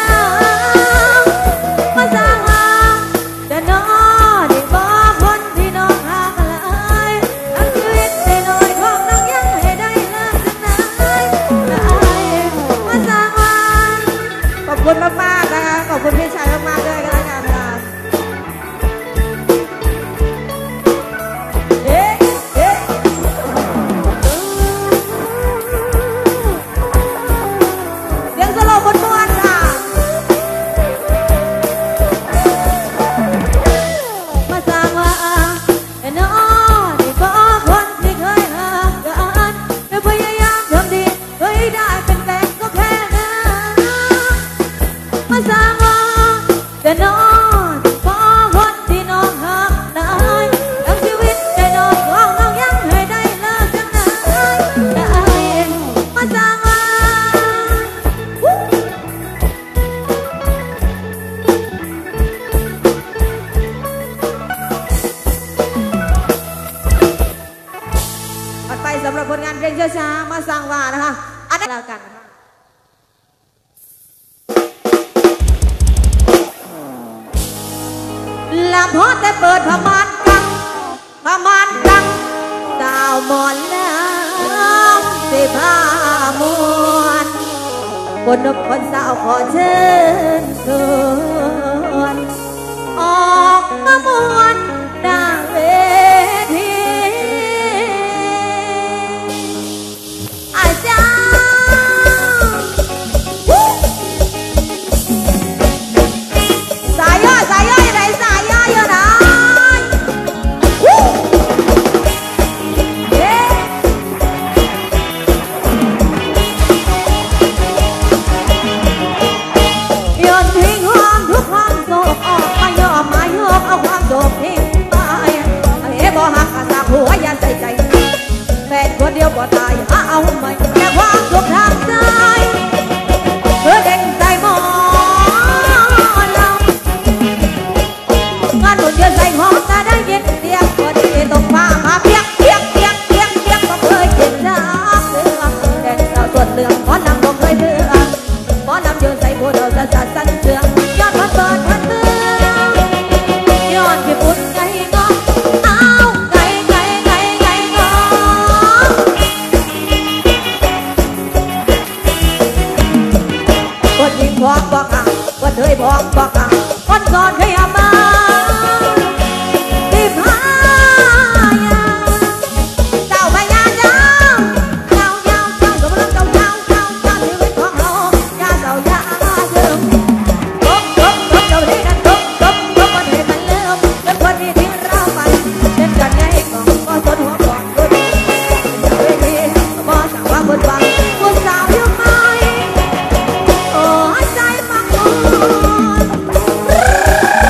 มาสร้างว่าแต่น้องที่บอกคนที่น้องหากันเลยทั้งชีวิตได้น้อยของน้องยังให้ได้เลิกกันไหนมาสร้างว่าขอบคุณมากๆนะคะขอบคุณพี่ชายมากๆด้วยกันแล้วกันค่ะเสียงสโลว์บนม้วนค่ะมาสร้างว่าแต่น้องที่บอกคนที่เคยหากันแต่พยายามทำดีเคยได้เป็นแฟนก็แค่นั้นมาสร้างว่าแต่น้องที่บอกคนที่น้องหาได้ทั้งชีวิตได้น้องของน้องยังให้ได้เลิกกันไหนได้มาสร้างว่าถัดไปสำหรับผลงานเพลงช้าๆมาสร้างว่านะคะอันนี้แล้วกันนะคะลำพอแต่เปิดพม่านกังดาวหมอนแล้วสิพามวนคนนบคนสาวขอเชิญชวนออกมามวนหน้าเวทีอาจารย์สายย่อยังไงสายย่อเยอะนะโยนทิ้งความทุกความโศกออกมายอมเอาความโศกทิ้งไปบ่หักสาหัวอย่าใส่ใจแฟนคนเดียวบ่ตายเอาใหม่แค่ความสุขทางใจเพื่อเด้งใจมองเรางานหนุนเยอะใส่หอมจะได้ยินเสียงคนที่ตกฟ้ามาเพียกก็เคยเจ็บช้ำเรื่องแดงสาวส่วนเรื่องขอนำก็เคยเบื่อขอนำเยอะใส่ผู้เดียวจะสั่นเชื่องยอดพันเปิดพันเบื่อยอดที่ปุ่นไงก็เอาไงก็คนยิงพอกบอกอ่ะคนเคยบอกอ่ะคนก่อนเคยเอามาที่พายาเจ้าพญาเจ้าสมรสเจ้าชีวิตของเราอย่าเจ้าอย่าเดิมเจ้าที่นั่นคนที่มันเลิมเป็นคนที่ทิ้งเราไปเช่นกันไงก็จนหัวก่อนก็ดีเวทีก็สั่งว่าบนบังคุณสาวยังไม่โอ้ใจมังกร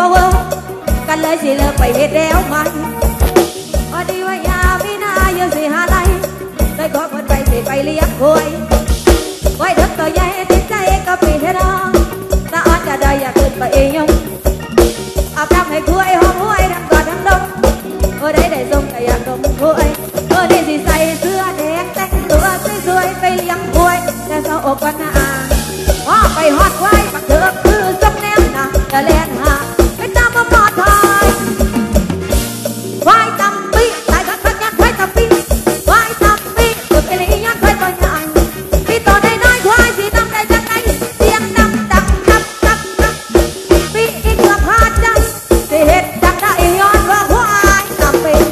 บ่เวิร์กกันเลยสิเลิกไปเฮ็ดแล้วมันพอดีว่ายามีนาอยู่สิหาไรได้ขอเพิ่นไปสิไปเลี้ยงควยไว้ถึงตัวใหญ่ติดใจก็ปีเทน้องตาอ่อนจะได้อยากขึ้นไปเองยงอาบน้ำให้ควยหอมหวยทั้งกอดทั้งดมได้ส่งก็อยากดมควยนี่สิใส่เสื้อแดงแต่งตัวสวยๆไปเลี้ยงควยแต่เศร้าอกวันหน้าพอไปฮอดไว้ปักเถือกคือส่งแนมนะจะแลนหาไปตามมาปลอดภัยไว้ตำปีใส่ขัดขัดยัดไว้ตำปีไว้ตำปีเกือบไปเลยยัดไว้ตัวใหญ่พี่ตัวน้อยๆควายสีดำได้จังไงเสียงดังดังดังดังดังปีอีกเกือบพาใจสิเฮ็ดจังได้ย้อนว่าควายตำปี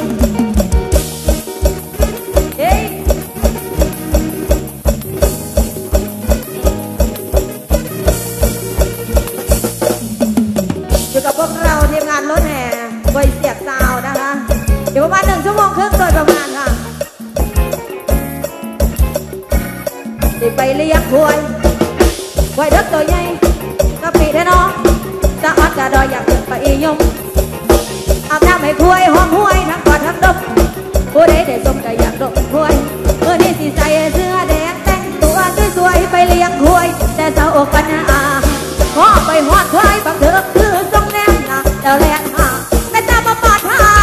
อยู่กับพวกเราทีมงานรถแห่ไว้เสียบซาวนะคะเดี๋ยวประมาณ1 ชั่วโมงครึ่งโดยประมาณค่ะไปเลี้ยงควยไว้เด็กตัวใหญ่กะปีแท้น้องจะอัดจะดอยอยากเกิดไปยมอาบน้ำให้ควยหอมหวยทั้งกอดทั้งดมผู้ใดได้สมก็อยากดมควยนี่สิใส่เสื้อแดงแต่งตัวสวยๆไปเลี้ยงควยแต่เศร้าอกปัญหาขอไปหอดควายบังเถิกคือทรงแนมนะเจ้าแลนหาแต่ตาบ่ปลอดภัย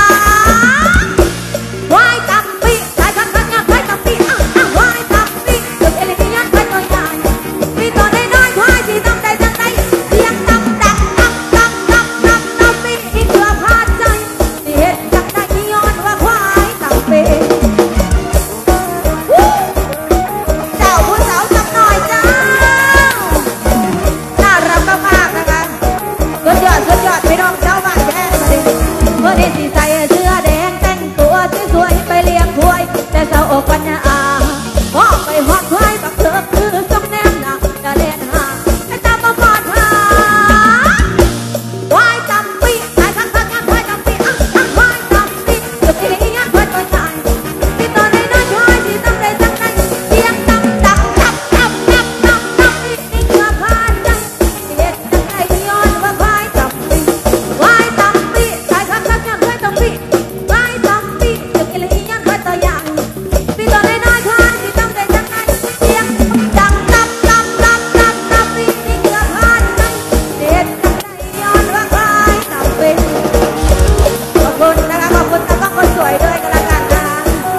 ควายตำปีสายขัดขัดงัดควายตำปีควายตำปีเกือบเอลิยันควายตัวใหญ่มีตัวน้อยๆควายสีดำได้จังไงเสียงดำดังดำดำดำดำดำปีอีกเกือบพาใจสิเฮ็ดจังได้ที่ย้อนว่าควายตำปีเจ้าผู้สาวสักหน่อยจ้าน่ารักมากๆนะคะสุดยอดพี่น้องชาวบ้านแท้นี่สิใส่เสื้อแดงแต่งตัวสวยๆไปเลี้ยงควยแต่เศร้าอกปัญญาพอไปหอดควายบักเถิกคือส่งแนมนะจะเล่นหาแต่ตามมาปลอดภัยควายตำปีสายขัดขัดงัดควายตำปีควายตำปีเกือบที่นี่ยัดควายตัวใหญ่มีตัวน้อยๆควายสีดำได้จังไงเสียงดำดังดับดับดับดับดับปีนี่เกือบพาใจเฮ็ดจังไงย้อนว่าควายตำปีควายตำปีสายขัดขัดงัดควายตำปีควายตำปีเกือบที่นี่ยัดควายตัวใหญ่มีตัวน้อยๆควายสีดำได้จังไงเสียงดังดับดับดับดับดับปีนี่เกือบพาใจเฮ็ดจังไงย้อนว่าควายตำปีขอบคุณนะคะขอบคุณตากล้องคนสวยด้วยกันละกันนะคะ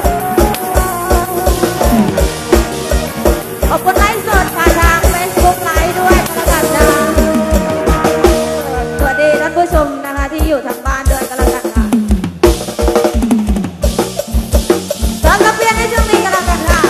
ขอบคุณไลฟ์สดผ่านทาง Facebook ไลฟ์ด้วยกันละกันนะสวัสดีท่านผู้ชมนะคะที่อยู่ทางบ้านด้วยกันละกันค่ะสอนกับเพียนในช่วงนี้กันละกันค่ะ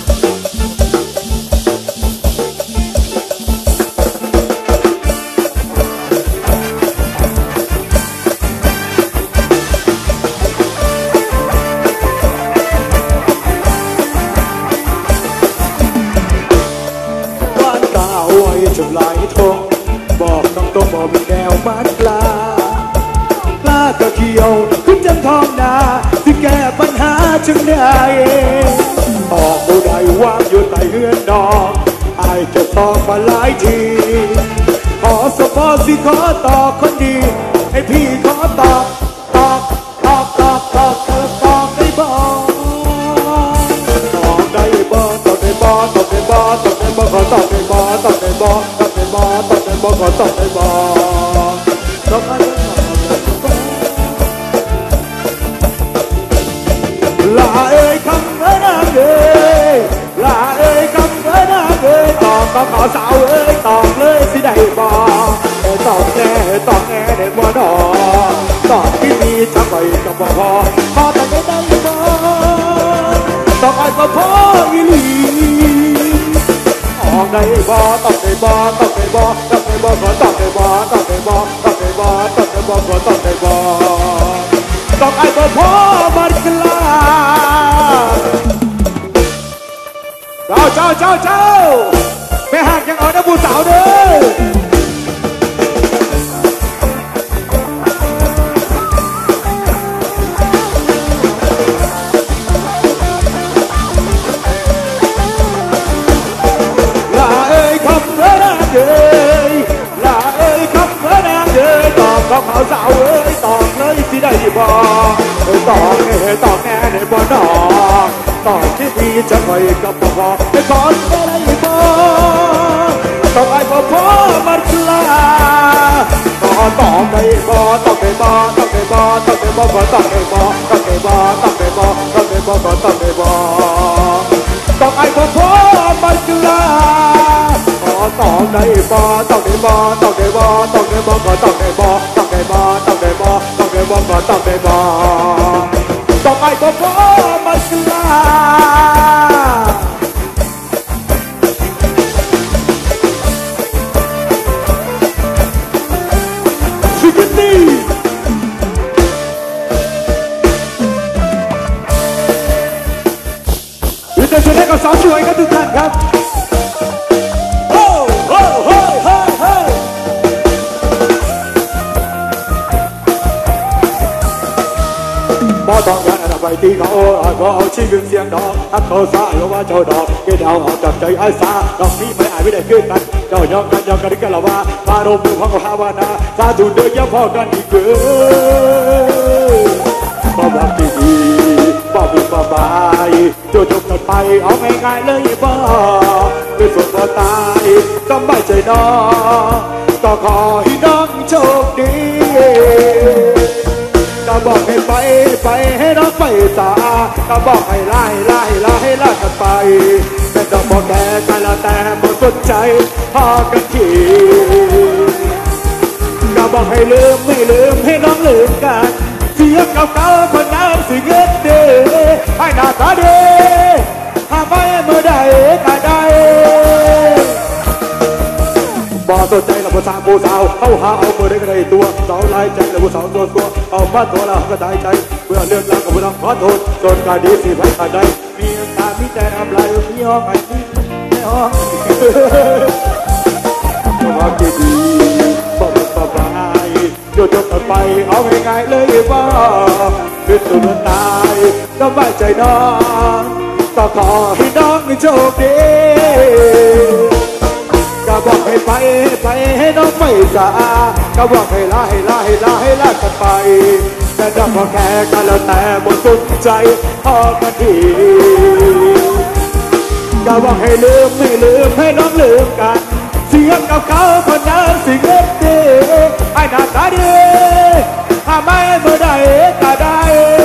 บ้านตาเอาไว้จนไหลทงบอกต้องบอกเป็นแนวมัดปลากระเขียวขึ้นจังทองนาที่แก้ปัญหาจึงได้ออกผู้ใดว่างอยู่ใต้เฮือนนอนอายจะตอบมาหลายทีขอสปอสิขอตอบคนดีให้พี่ขอตอบตอบได้บ่ตอบได้บ่ตอบได้บ่ตอบได้บ่ตอบได้บ่ขอตอบได้บ่ตอบได้บ่ตอบได้บ่ตอบได้บ่ขอตอบได้บ่ตอบได้ลาเอ้ยคำเอ้ยนางเอ้ยลาเอ้ยคำเอ้ยนางเอ้ยตอบก็ขอสาวเอ้ยตอบเลยสิได้บ่ตอบแน่ได้บ่ดอตอบที่มีทั้งใบกับบ่พอขอแต่ไม่ได้บ่ตอบไอ้ก็พออีหลีออกได้บ่ตอบได้บ่ตอบได้บ่ตอบได้บ่ขอตอบได้บ่ตอบได้บ่ตอบได้บ่ตอบได้บ่ขอตอบได้บ่ตอบไอ้ก็พอมันกล้าเจ้าไม่ห่างยังเอานะผู้สาวเด้อลาเอ้ยคำเอ้ยนางเอ้ยลาเอ้ยคำเอ้ยนางเอ้ยตอบก็ขอสาวเอ้ยตอกเลยสิได้บ่ตอกแน่ในบ่นอตอกที่ดีจะไปกับพ่อไม่ขอได้บ่ต้องไอ้พ่อมันกล้าต้องได้บ่ต้องได้บ่ต้องได้บ่ต้องได้บ่ต้องได้บ่ต้องได้บ่ต้องได้บ่ต้องได้บ่ต้องได้บ่ต้องไอ้พ่อมันกล้าต้องได้บ่ต้องได้บ่ต้องได้บ่ต้องได้บ่ต้องได้บ่ต้องได้บ่ต้องได้บ่ต้องได้บ่ต้องได้บ่ต้องไอ้พ่อมันกล้าจะช่วยกับสาวช่วยกันทุกท่านครับโอ้โหโอ้โหโอ้บ่ต้องการอะไรที่เขาเอาชีวิตเสียงดอกถ้าเขาสายว่าเจ้าดอกเกดเอาออกจากใจไอ้สาดอกนี้ไม่อาจไม่ได้ขึ้นกันเจ้ายอมกันกันละว่าฟาโรห์พังภาวนาสาธุเดินย่ำพอกันอีกเกินบ่บอกดีบ่มีบ่บายจบกันไปเอาง่ายๆเลยบ่เป็นส่วนบ่ตายสบายใจน้องก็ขอให้น้องโชคดีก็บอกให้ไปให้น้องไปสาก็บอกให้ไล่กันไปแต่ต้องบอกแกกันละแต่หมดสนใจพอกันทีก็บอกให้ลืมไม่ลืมให้น้องลืมกันเสียเก่าคนนั้นสิเงินเด้ให้หน้าตาดีหาไม่เมื่อใดก็ได้บ่สนใจเราผู้สาวผู้สาวเขาหาเอาเมื่อใดก็ได้ตัวสาวลายใจเราผู้สาวตัวเอามาตัวเราก็ได้ใจเมื่อเลือกแล้วก็ไม่ต้องขอโทษจนการดีสิไปขาดใจมีตามีแต่ทำลายมีห้องไอ้ที่ไม่ห้องก็ว่าดีบ่เป็นบ่บายจบกันไปเอาง่ายๆเลยว่าคือสุดตายสบายใจน้องก็ขอให้น้องโชคดีก็บอกให้ไปให้น้องไม่สาก็บอกให้ลากันไปแต่น้องก็แค่กันแล้วแต่หมดสุดใจพอกันทีก็บอกให้ลืมไม่ลืมให้น้องลืมกันเสียงเก่าคนนั้นสิเงินดีไอ้หน้าตาดีหาไม่เมื่อใดก็ได้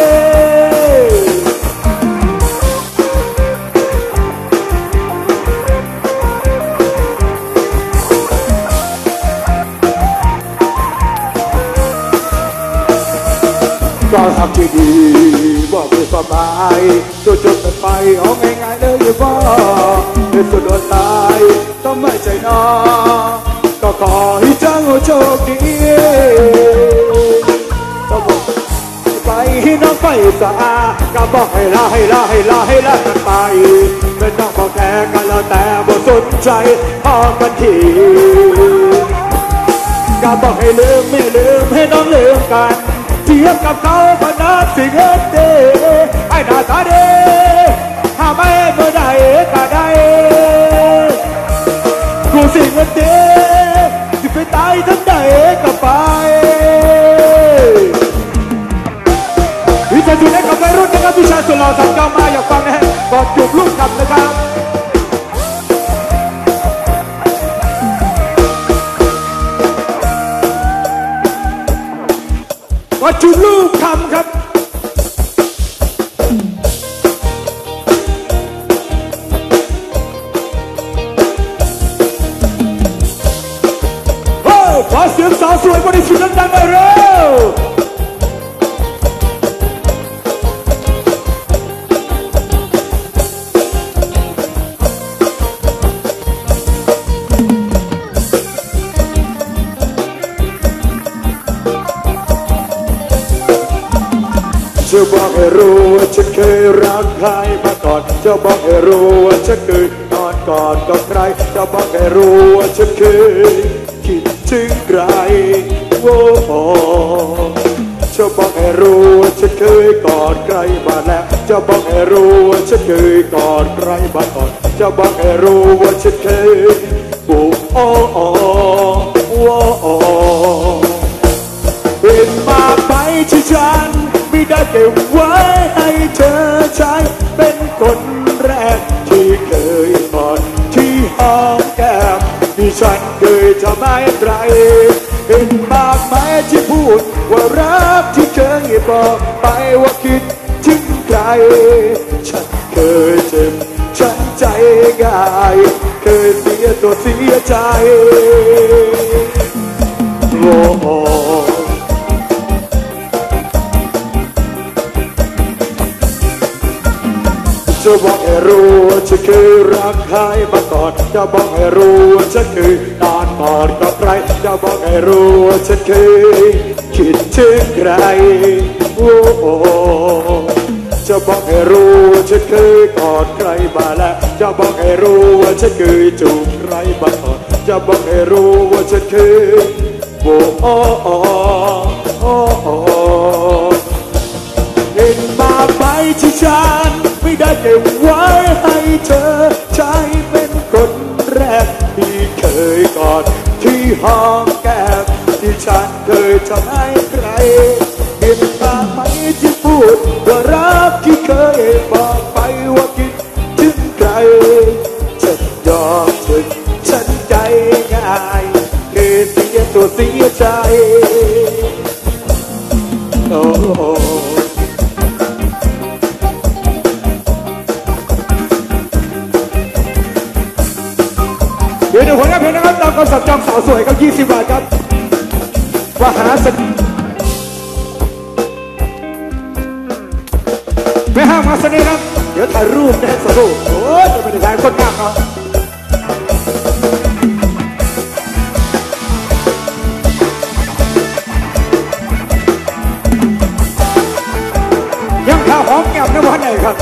ก็ทำที่ดีบอกไม่สบายจบกันไปเอาง่ายๆเลยบ่เป็นสุดตายต้องไม่ใจน้องก็ขอให้เจ้าโชคดีก็บอกไปให้น้องไปสะอาดก็บอกให้ลากันไปเป็นน้องก็แค่กันแล้วแต่บ่สนใจพอกันทีก็บอกให้ลืมไม่ลืมให้น้องลืมกันเทียบกับเขาพนักสิ่งเดีไอ้หน้าตาดีหาไม่เมื่อใดก็ได้กูสิ่งเดีจะไปตายทั้งใดก็ไปวิจารณ์จุดเล็กกับวัยรุ่นนะครับพี่ชายสุดหล่อสังเกามาอยากฟังนะฮะกอดจูบลูกกลับนะครับกอดจูบลูกคำครับขอเสียงสาวสวยบริสุทธิ์ดังๆหน่อยเร็วจะบอกให้รู้ว่าฉันเคยรักใครมาก่อนจะบอกให้รู้ว่าฉันเคยนอนกอดกับใครจะบอกให้รู้ว่าฉันเคยคิดถึงใครโอ้โหจะบอกให้รู้ว่าฉันเคยกอดใครมาแล้วจะบอกให้รู้ว่าฉันเคยกอดใครมาก่อนจะบอกให้รู้ว่าฉันเคยบุกโอ้โอ้โอ้โอ้ได้เก็บไว้ให้เธอใช้เป็นคนแรกที่เคยกอดที่หอมแก้มที่ฉันเคยทำให้ใครเห็นมากไหมที่พูดว่ารักที่เคยบอกไปว่าคิดถึงใครฉันเคยเจ็บฉันใจง่ายเคยเสียตัวเสียใจโอ้จะบอกให้รู้ว่าฉันเคยรักใครมาก่อนจะบอกให้รู้ว่าฉันเคยนอนกอดกับใครจะบอกให้รู้ว่าฉันเคยคิดถึงใครโอ้จะบอกให้รู้ว่าฉันเคยกอดใครมาแล้วจะบอกให้รู้ว่าฉันเคยจูบใครมาก่อนจะบอกให้รู้ว่าฉันเคยโอ้โอ้โอ้โอ้โอ้เห็นมาไหมที่ฉันไม่ได้เก็บไว้ให้เธอใช้เป็นคนแรกที่เคยกอดที่ห้องแก้มที่ฉันเคยทำให้ใครเห็นมาไหมที่พูดว่ารักที่เคยบอกไปว่าคิดถึงใครฉันยอมถึงฉันใจง่ายเคยเสียตัวเสียใจโอ้เดี๋ยวผลงานเพลงนะครับตามคำสั่งจำสาวสวยกับ20 บาทครับว่าหาสนิทไม่ห้ามมาสนิทครับเดี๋ยวถ่ายรูปได้สักรูปโอ้ยจะเป็นถ่ายคนงามครับยังข้าวหอมแก้มในวันไหนครับ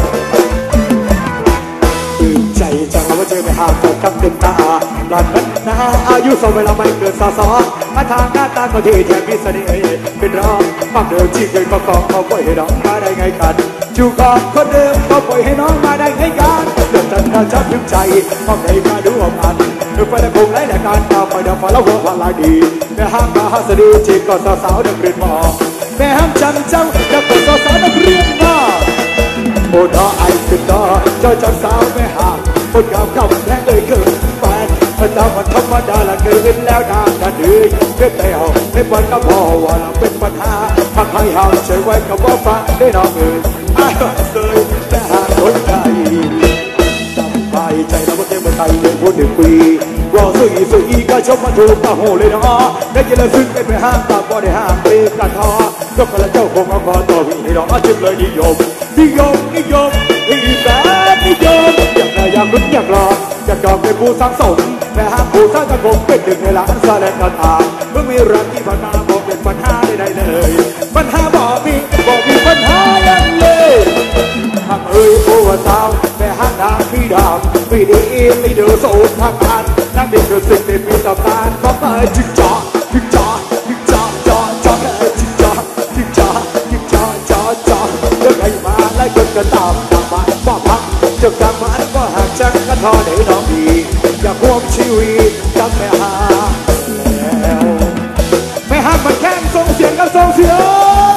ใจจังเราเจอไปหาโฟกัสเต็มตาหลังนั้นนะอายุสองเวลาไม่เกินสอมาทางหน้าตาก็ที่แทนมีเสน่ห์เป็นร้องบางเดิมที่เคยประกอบเขาปล่อยให้น้องมาได้ไงกันจูกอบคนเดิมเขาปล่อยให้น้องมาได้ไงกันเดินทันทันจับถึงใจมองในมาดูออกอันเดินไปแล้วคงไล่แหละการตามไปเดินไปแล้วหัวพลายดีแม่ห้ามมาหาสดีจีบก่อนสาวๆนักเรียนมอแม่ห้ามจำเจ้านักก่อนสาวนักเรียนมอโอ้น้อไอ้ขึ้นน้อเจ้าสาวแม่ห้ามคนเก่าเก่าแรงเลยเกินแฟนพระเจ้ามันธรรมดาละเกินแล้วนานกันดื้อเพื่อไปเอาให้ปนก็พอว่าเราเป็นปัญหาถ้าใครหาเฉยไว้ก็บอกฟังได้น้องเอ๋ยอ้าวเคยแต่หาคนใจจำไปใจเราไม่เต็มใจเลยพูด1 ปีรอสุยก็ชมมาถูกตาโหเลยเนาะได้กินแล้วซึ้งไปห้ามตาบ่ได้ห้ามเปย์กันท้อก็คนละเจ้าคงเอาคอต่อวิ่งให้น้องจึงเลยนิยมนิยมนิยมนิสานิยมอยากได้อยากลุ้นอยากรออยากดอกเป็นผู้สร้างสมแต่หากผู้สร้างสังคมเป็นหนึ่งในหลักแสดงกันอาเมื่อมีรักที่ผ่านมาบอกเป็นปัญหาใดๆเลยปัญหาบอกมีปัญหาอย่างเลยหากเอ่ยโอ้สาวแต่หากทางพี่ดาวพี่ดีไม่เดือดโซ่ทางการนั่งเด็กเดือดสิ่งที่มีต่อการเพราะเอ่ยจึงจ่อจึงจ่อจึงจ่อจ่อจ่อเอ่ยจึงจ่อจึงจ่อจึงจ่อจ่อจ่อเรื่องไหนมาไล่คนกันตามมาบ้าพักจะกลับมาก็หากจังกันทอได้น้องดีอย่าควบชีวิตกับแม่หาแล้วไม่หักมันแค่ส่งเสียงกับส่งเสียง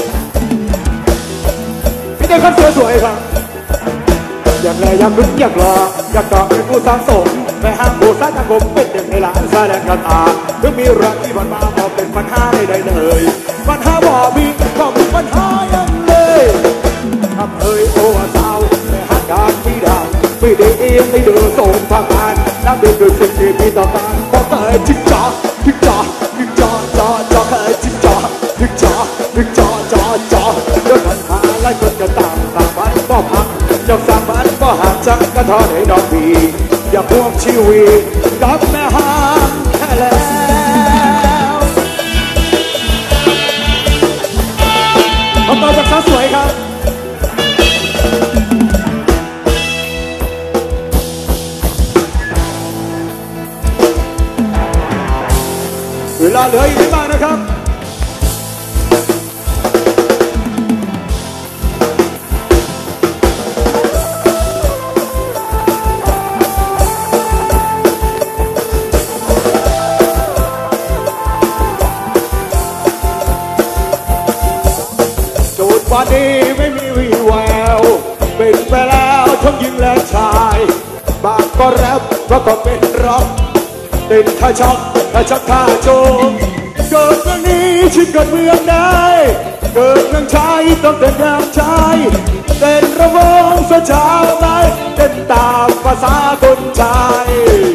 พี่เด็กคนสวยๆครับอยากแลอยากลุ้นอยากรออยากตอบเป็นผู้สร้างสมไม่ห้ามผู้สร้างสังคมเป็นหนึ่งในหลานแสดงกันอาเมื่อมีรักที่มันมาบอกเป็นปัญหาใดๆเลยปัญหาบอกมีปัญหาอย่างเลยทำเอ่ยโอ้สาวไม่หักการพี่ดาวไม่ได้เองไม่เดือดส่งทางการน้ำเดือดสิ่งที่มีต่อการเพราะเอ่ยจึงจ่อจึงจ่อจึงจ่อจ่อจ่อเอ่ยจึงจ่อจึงจ่อจึงจ่อจ่อจ่อเรื่องปัญหาไล่คนกันตามบ้านก็พักเจ้าสามบ้านก็หาจังก็ทอดให้น้องดีอย่าพวงชีวิตกับแม่ห้ามแค่แล้วขอต่อจากสาวสวยครับเวลาเหลืออีกไม่มากนะครับป่านนี้ไม่มีวี่แววเป็นไปแล้วทั้งหญิงและชายบางก็แรปบางก็เป็นร็อกเต้นท่าช็อกท่าโจมเกิดเมืองนี้ฉันเกิดเมืองใดเกิดเมืองชายต้องเต้นแบบชายเต้นระวงสะเช้าไหมเต้นตามภาษาคนชาย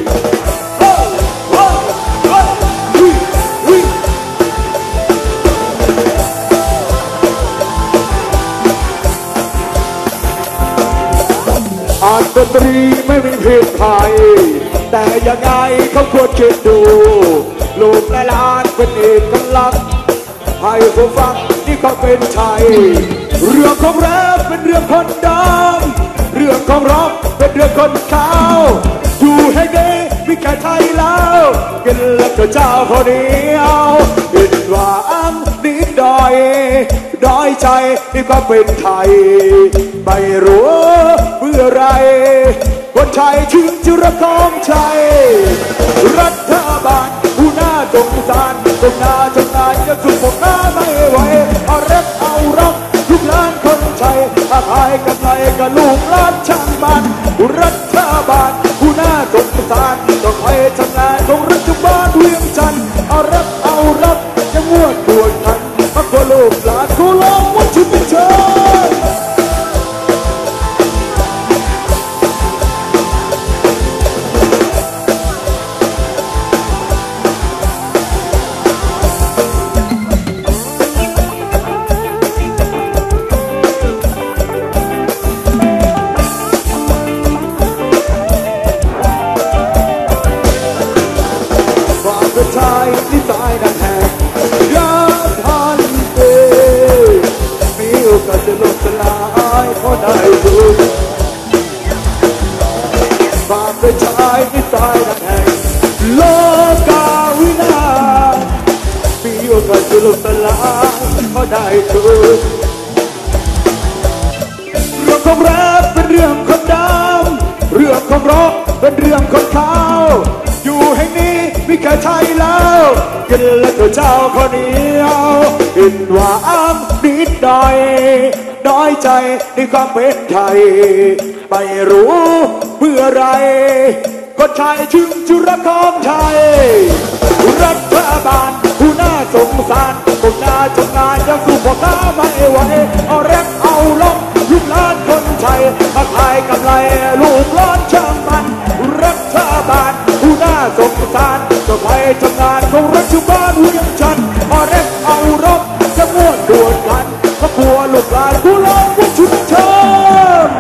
ดนตรีไม่มีเพศภัยแต่ยังไงเขาควรคิดดูลูกและหลานเป็นเอกลักษณ์ให้ผู้ฟังนี่เขาเป็นไทยเรื่องของแรปเป็นเรื่องคนดำเรื่องของร็อกเป็นเรื่องคนขาวอยู่ให้ดีมีแค่ไทยแล้วกินแล้วก็เจ้าคนเดียวกินหวานนิดดอยใจนี่ก็เป็นไทยไม่รู้เมื่อไรคนไทยถึงจะรักของไทยรัฐบาลผู้น่าสงสารต้องน่าจำนานจะสุดผมหน้าไม่ไหวเอาเร็บเอาร็อกลูกหลานคนไทยอาภายกับไรกับลูกหลานช่างบ้านรัฐบาลผู้น่าสงสารต้องไปทำงานของรัฐบาลเวียงจันทร์เอาเร็บเอาร็อกจะมั่วตัวกันพักตัวลูกหลานกูลองว่าชุดเชิญชายที่ตายนั่นแหกยาพันเตมีโอกาสจะลดสลายเพราะได้ดูบางเป็นชายที่ตายนั่นแหกโลกาวินามีโอกาสจะลดสลายเพราะได้ดูเรื่องของแรปเป็นเรื่องคนดำเรื่องของร็อกเป็นเรื่องคนขาวอยู่แห่งนี้มีแค่ไทยแล้วกินแล้วก็เจ้าคนเดียวกินหวานนิดหน่อยน้อยใจในความเป็นไทยไม่รู้เมื่อไรคนไทยถึงจุรักของไทยรัฐบาลผู้น่าสงสารคนน่าทำงานยังสู้พ่อค้าไม่ไหวเอาแรปเอาล็อกลูกหลานคนไทยมาขายกำไรลูกหลานช่างมันรัฐบาลผู้น่าสงสารจะไปทำงานของรัฐบาลเวียงจันทร์เอาแรปเอาร็อกจะม้วนดวลกันเพราะกลัวลูกหลานผู้ลองว่าชุดเชิญ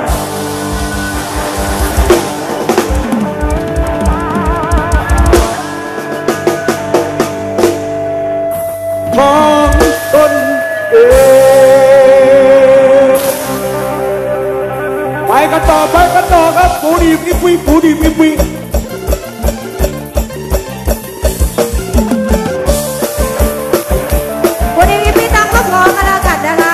ของตนเองไปกันต่อครับปูดีมิปุยวันนี้พี่ตังก็พอกันแล้วกันนะคะ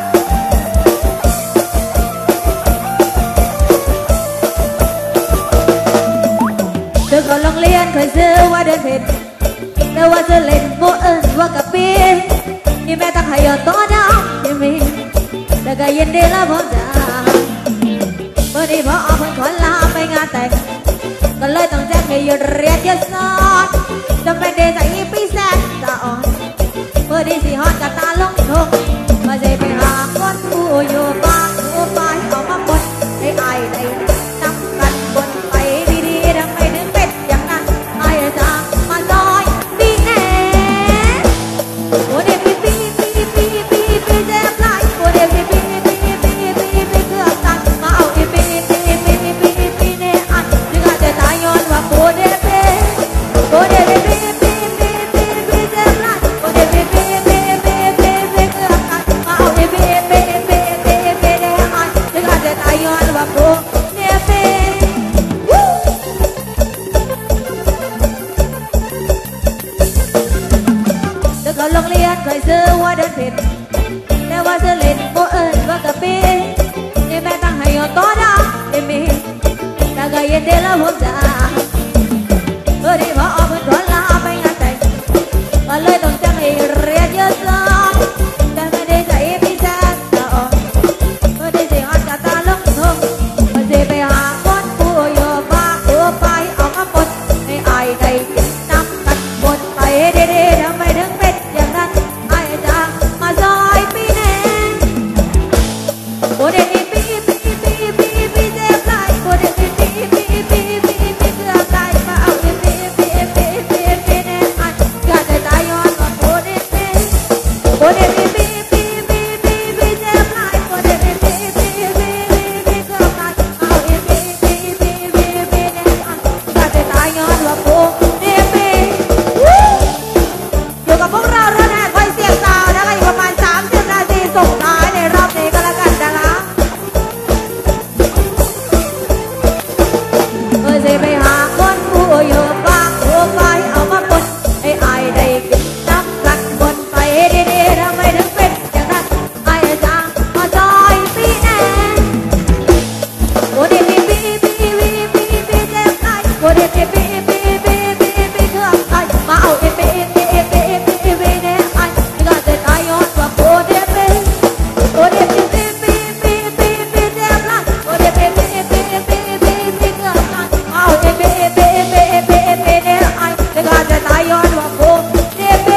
เธอก็โรงเรียนเคยซื้อว่าเดินผิดแต่ว่าจะเล่นโบเอิญว่ากะปีนี่แม่ตั้งให้ยอดตัวน้ำยังมีแต่ก็ยินดีแล้วผมจะเมื่อนี้พอเอาเพิ่งขอลาไปงานแต่งก็เลยต้องแจ้งให้หยุดเรียนหยุดสอนจำเป็นเดย์ใจปีแสนตาอ่อนเมื่อดีสิฮอดกับตาลงทุกมาใจไปหาคนผู้อยู่บ้านผู้ไปเอามาบนให้อายได้นำกันบนไปดีๆทำไมถึงเป็นอย่างนั้นอายจะมาซอยดีแน่โอ้เด็กปีเจ็บไหลโอ้เด็กปีเกือบตันมาเอาปีเนี่ยอันจึงอาจจะตายย้อนว่าโอ้เด็กปีเจ็บไหลโอ้เด็กปีเกือบตันมาเอาปีเดบีบีบีบีบีบีเจ็บไหลโอเดบีบีบีบีบีเกือบตายเอาอีบีบีบีบีบีเนี่ยก็จะตายย้อนว่ากูเดบีอยู่กับพวกเราแล้วนะคอยเสียงซาวนะคะอยู่ประมาณ30 นาทีส่งท้ายในรอบนี้ก็แล้วกันนะคะจะไปหาคนผู้อยู่บ้างผู้ไฟเอามาปนให้อายได้กินน้ำกันบนไปดีๆทำไมถึงเป็นอย่างนั้นไอ้จางมาจอยปีแน่โอเดบีบีบีบีบีบีเจ็บไหลโอเดบีบีบีบีบีบีเกือบตายมาเอาเอบีเอบีเอบีเอบีเอบีเนี่ยไอ้ก็จะตายย้อนว่าโอเดบีโอเดบีบีบีบีบีบีเจ็บไหลโอเดบีบีบีบีบีบีเกือบตายเอาเอบีเอบีเอบีเอบีเอบีเนี่ยไอ้ก็จะตายย้อนว่าโอเดบี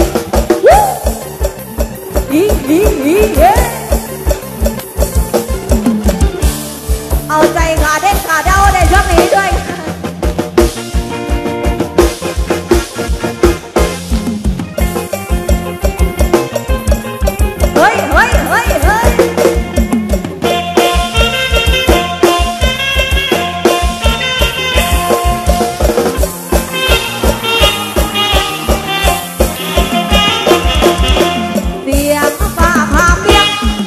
เอาใจขาเด็ดขาเดาในช่วงนี้ด้วยเฮ้ยเฮ้ยเฮ้ยเฮ้ยเสียงฟ้าผ่าเปียก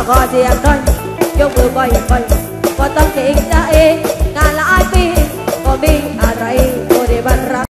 ขอเสียงหน่อยยกมือบ่อยๆก็ต้องเก่งใจงานละปีก็มีอะไรก็ได้บันรับ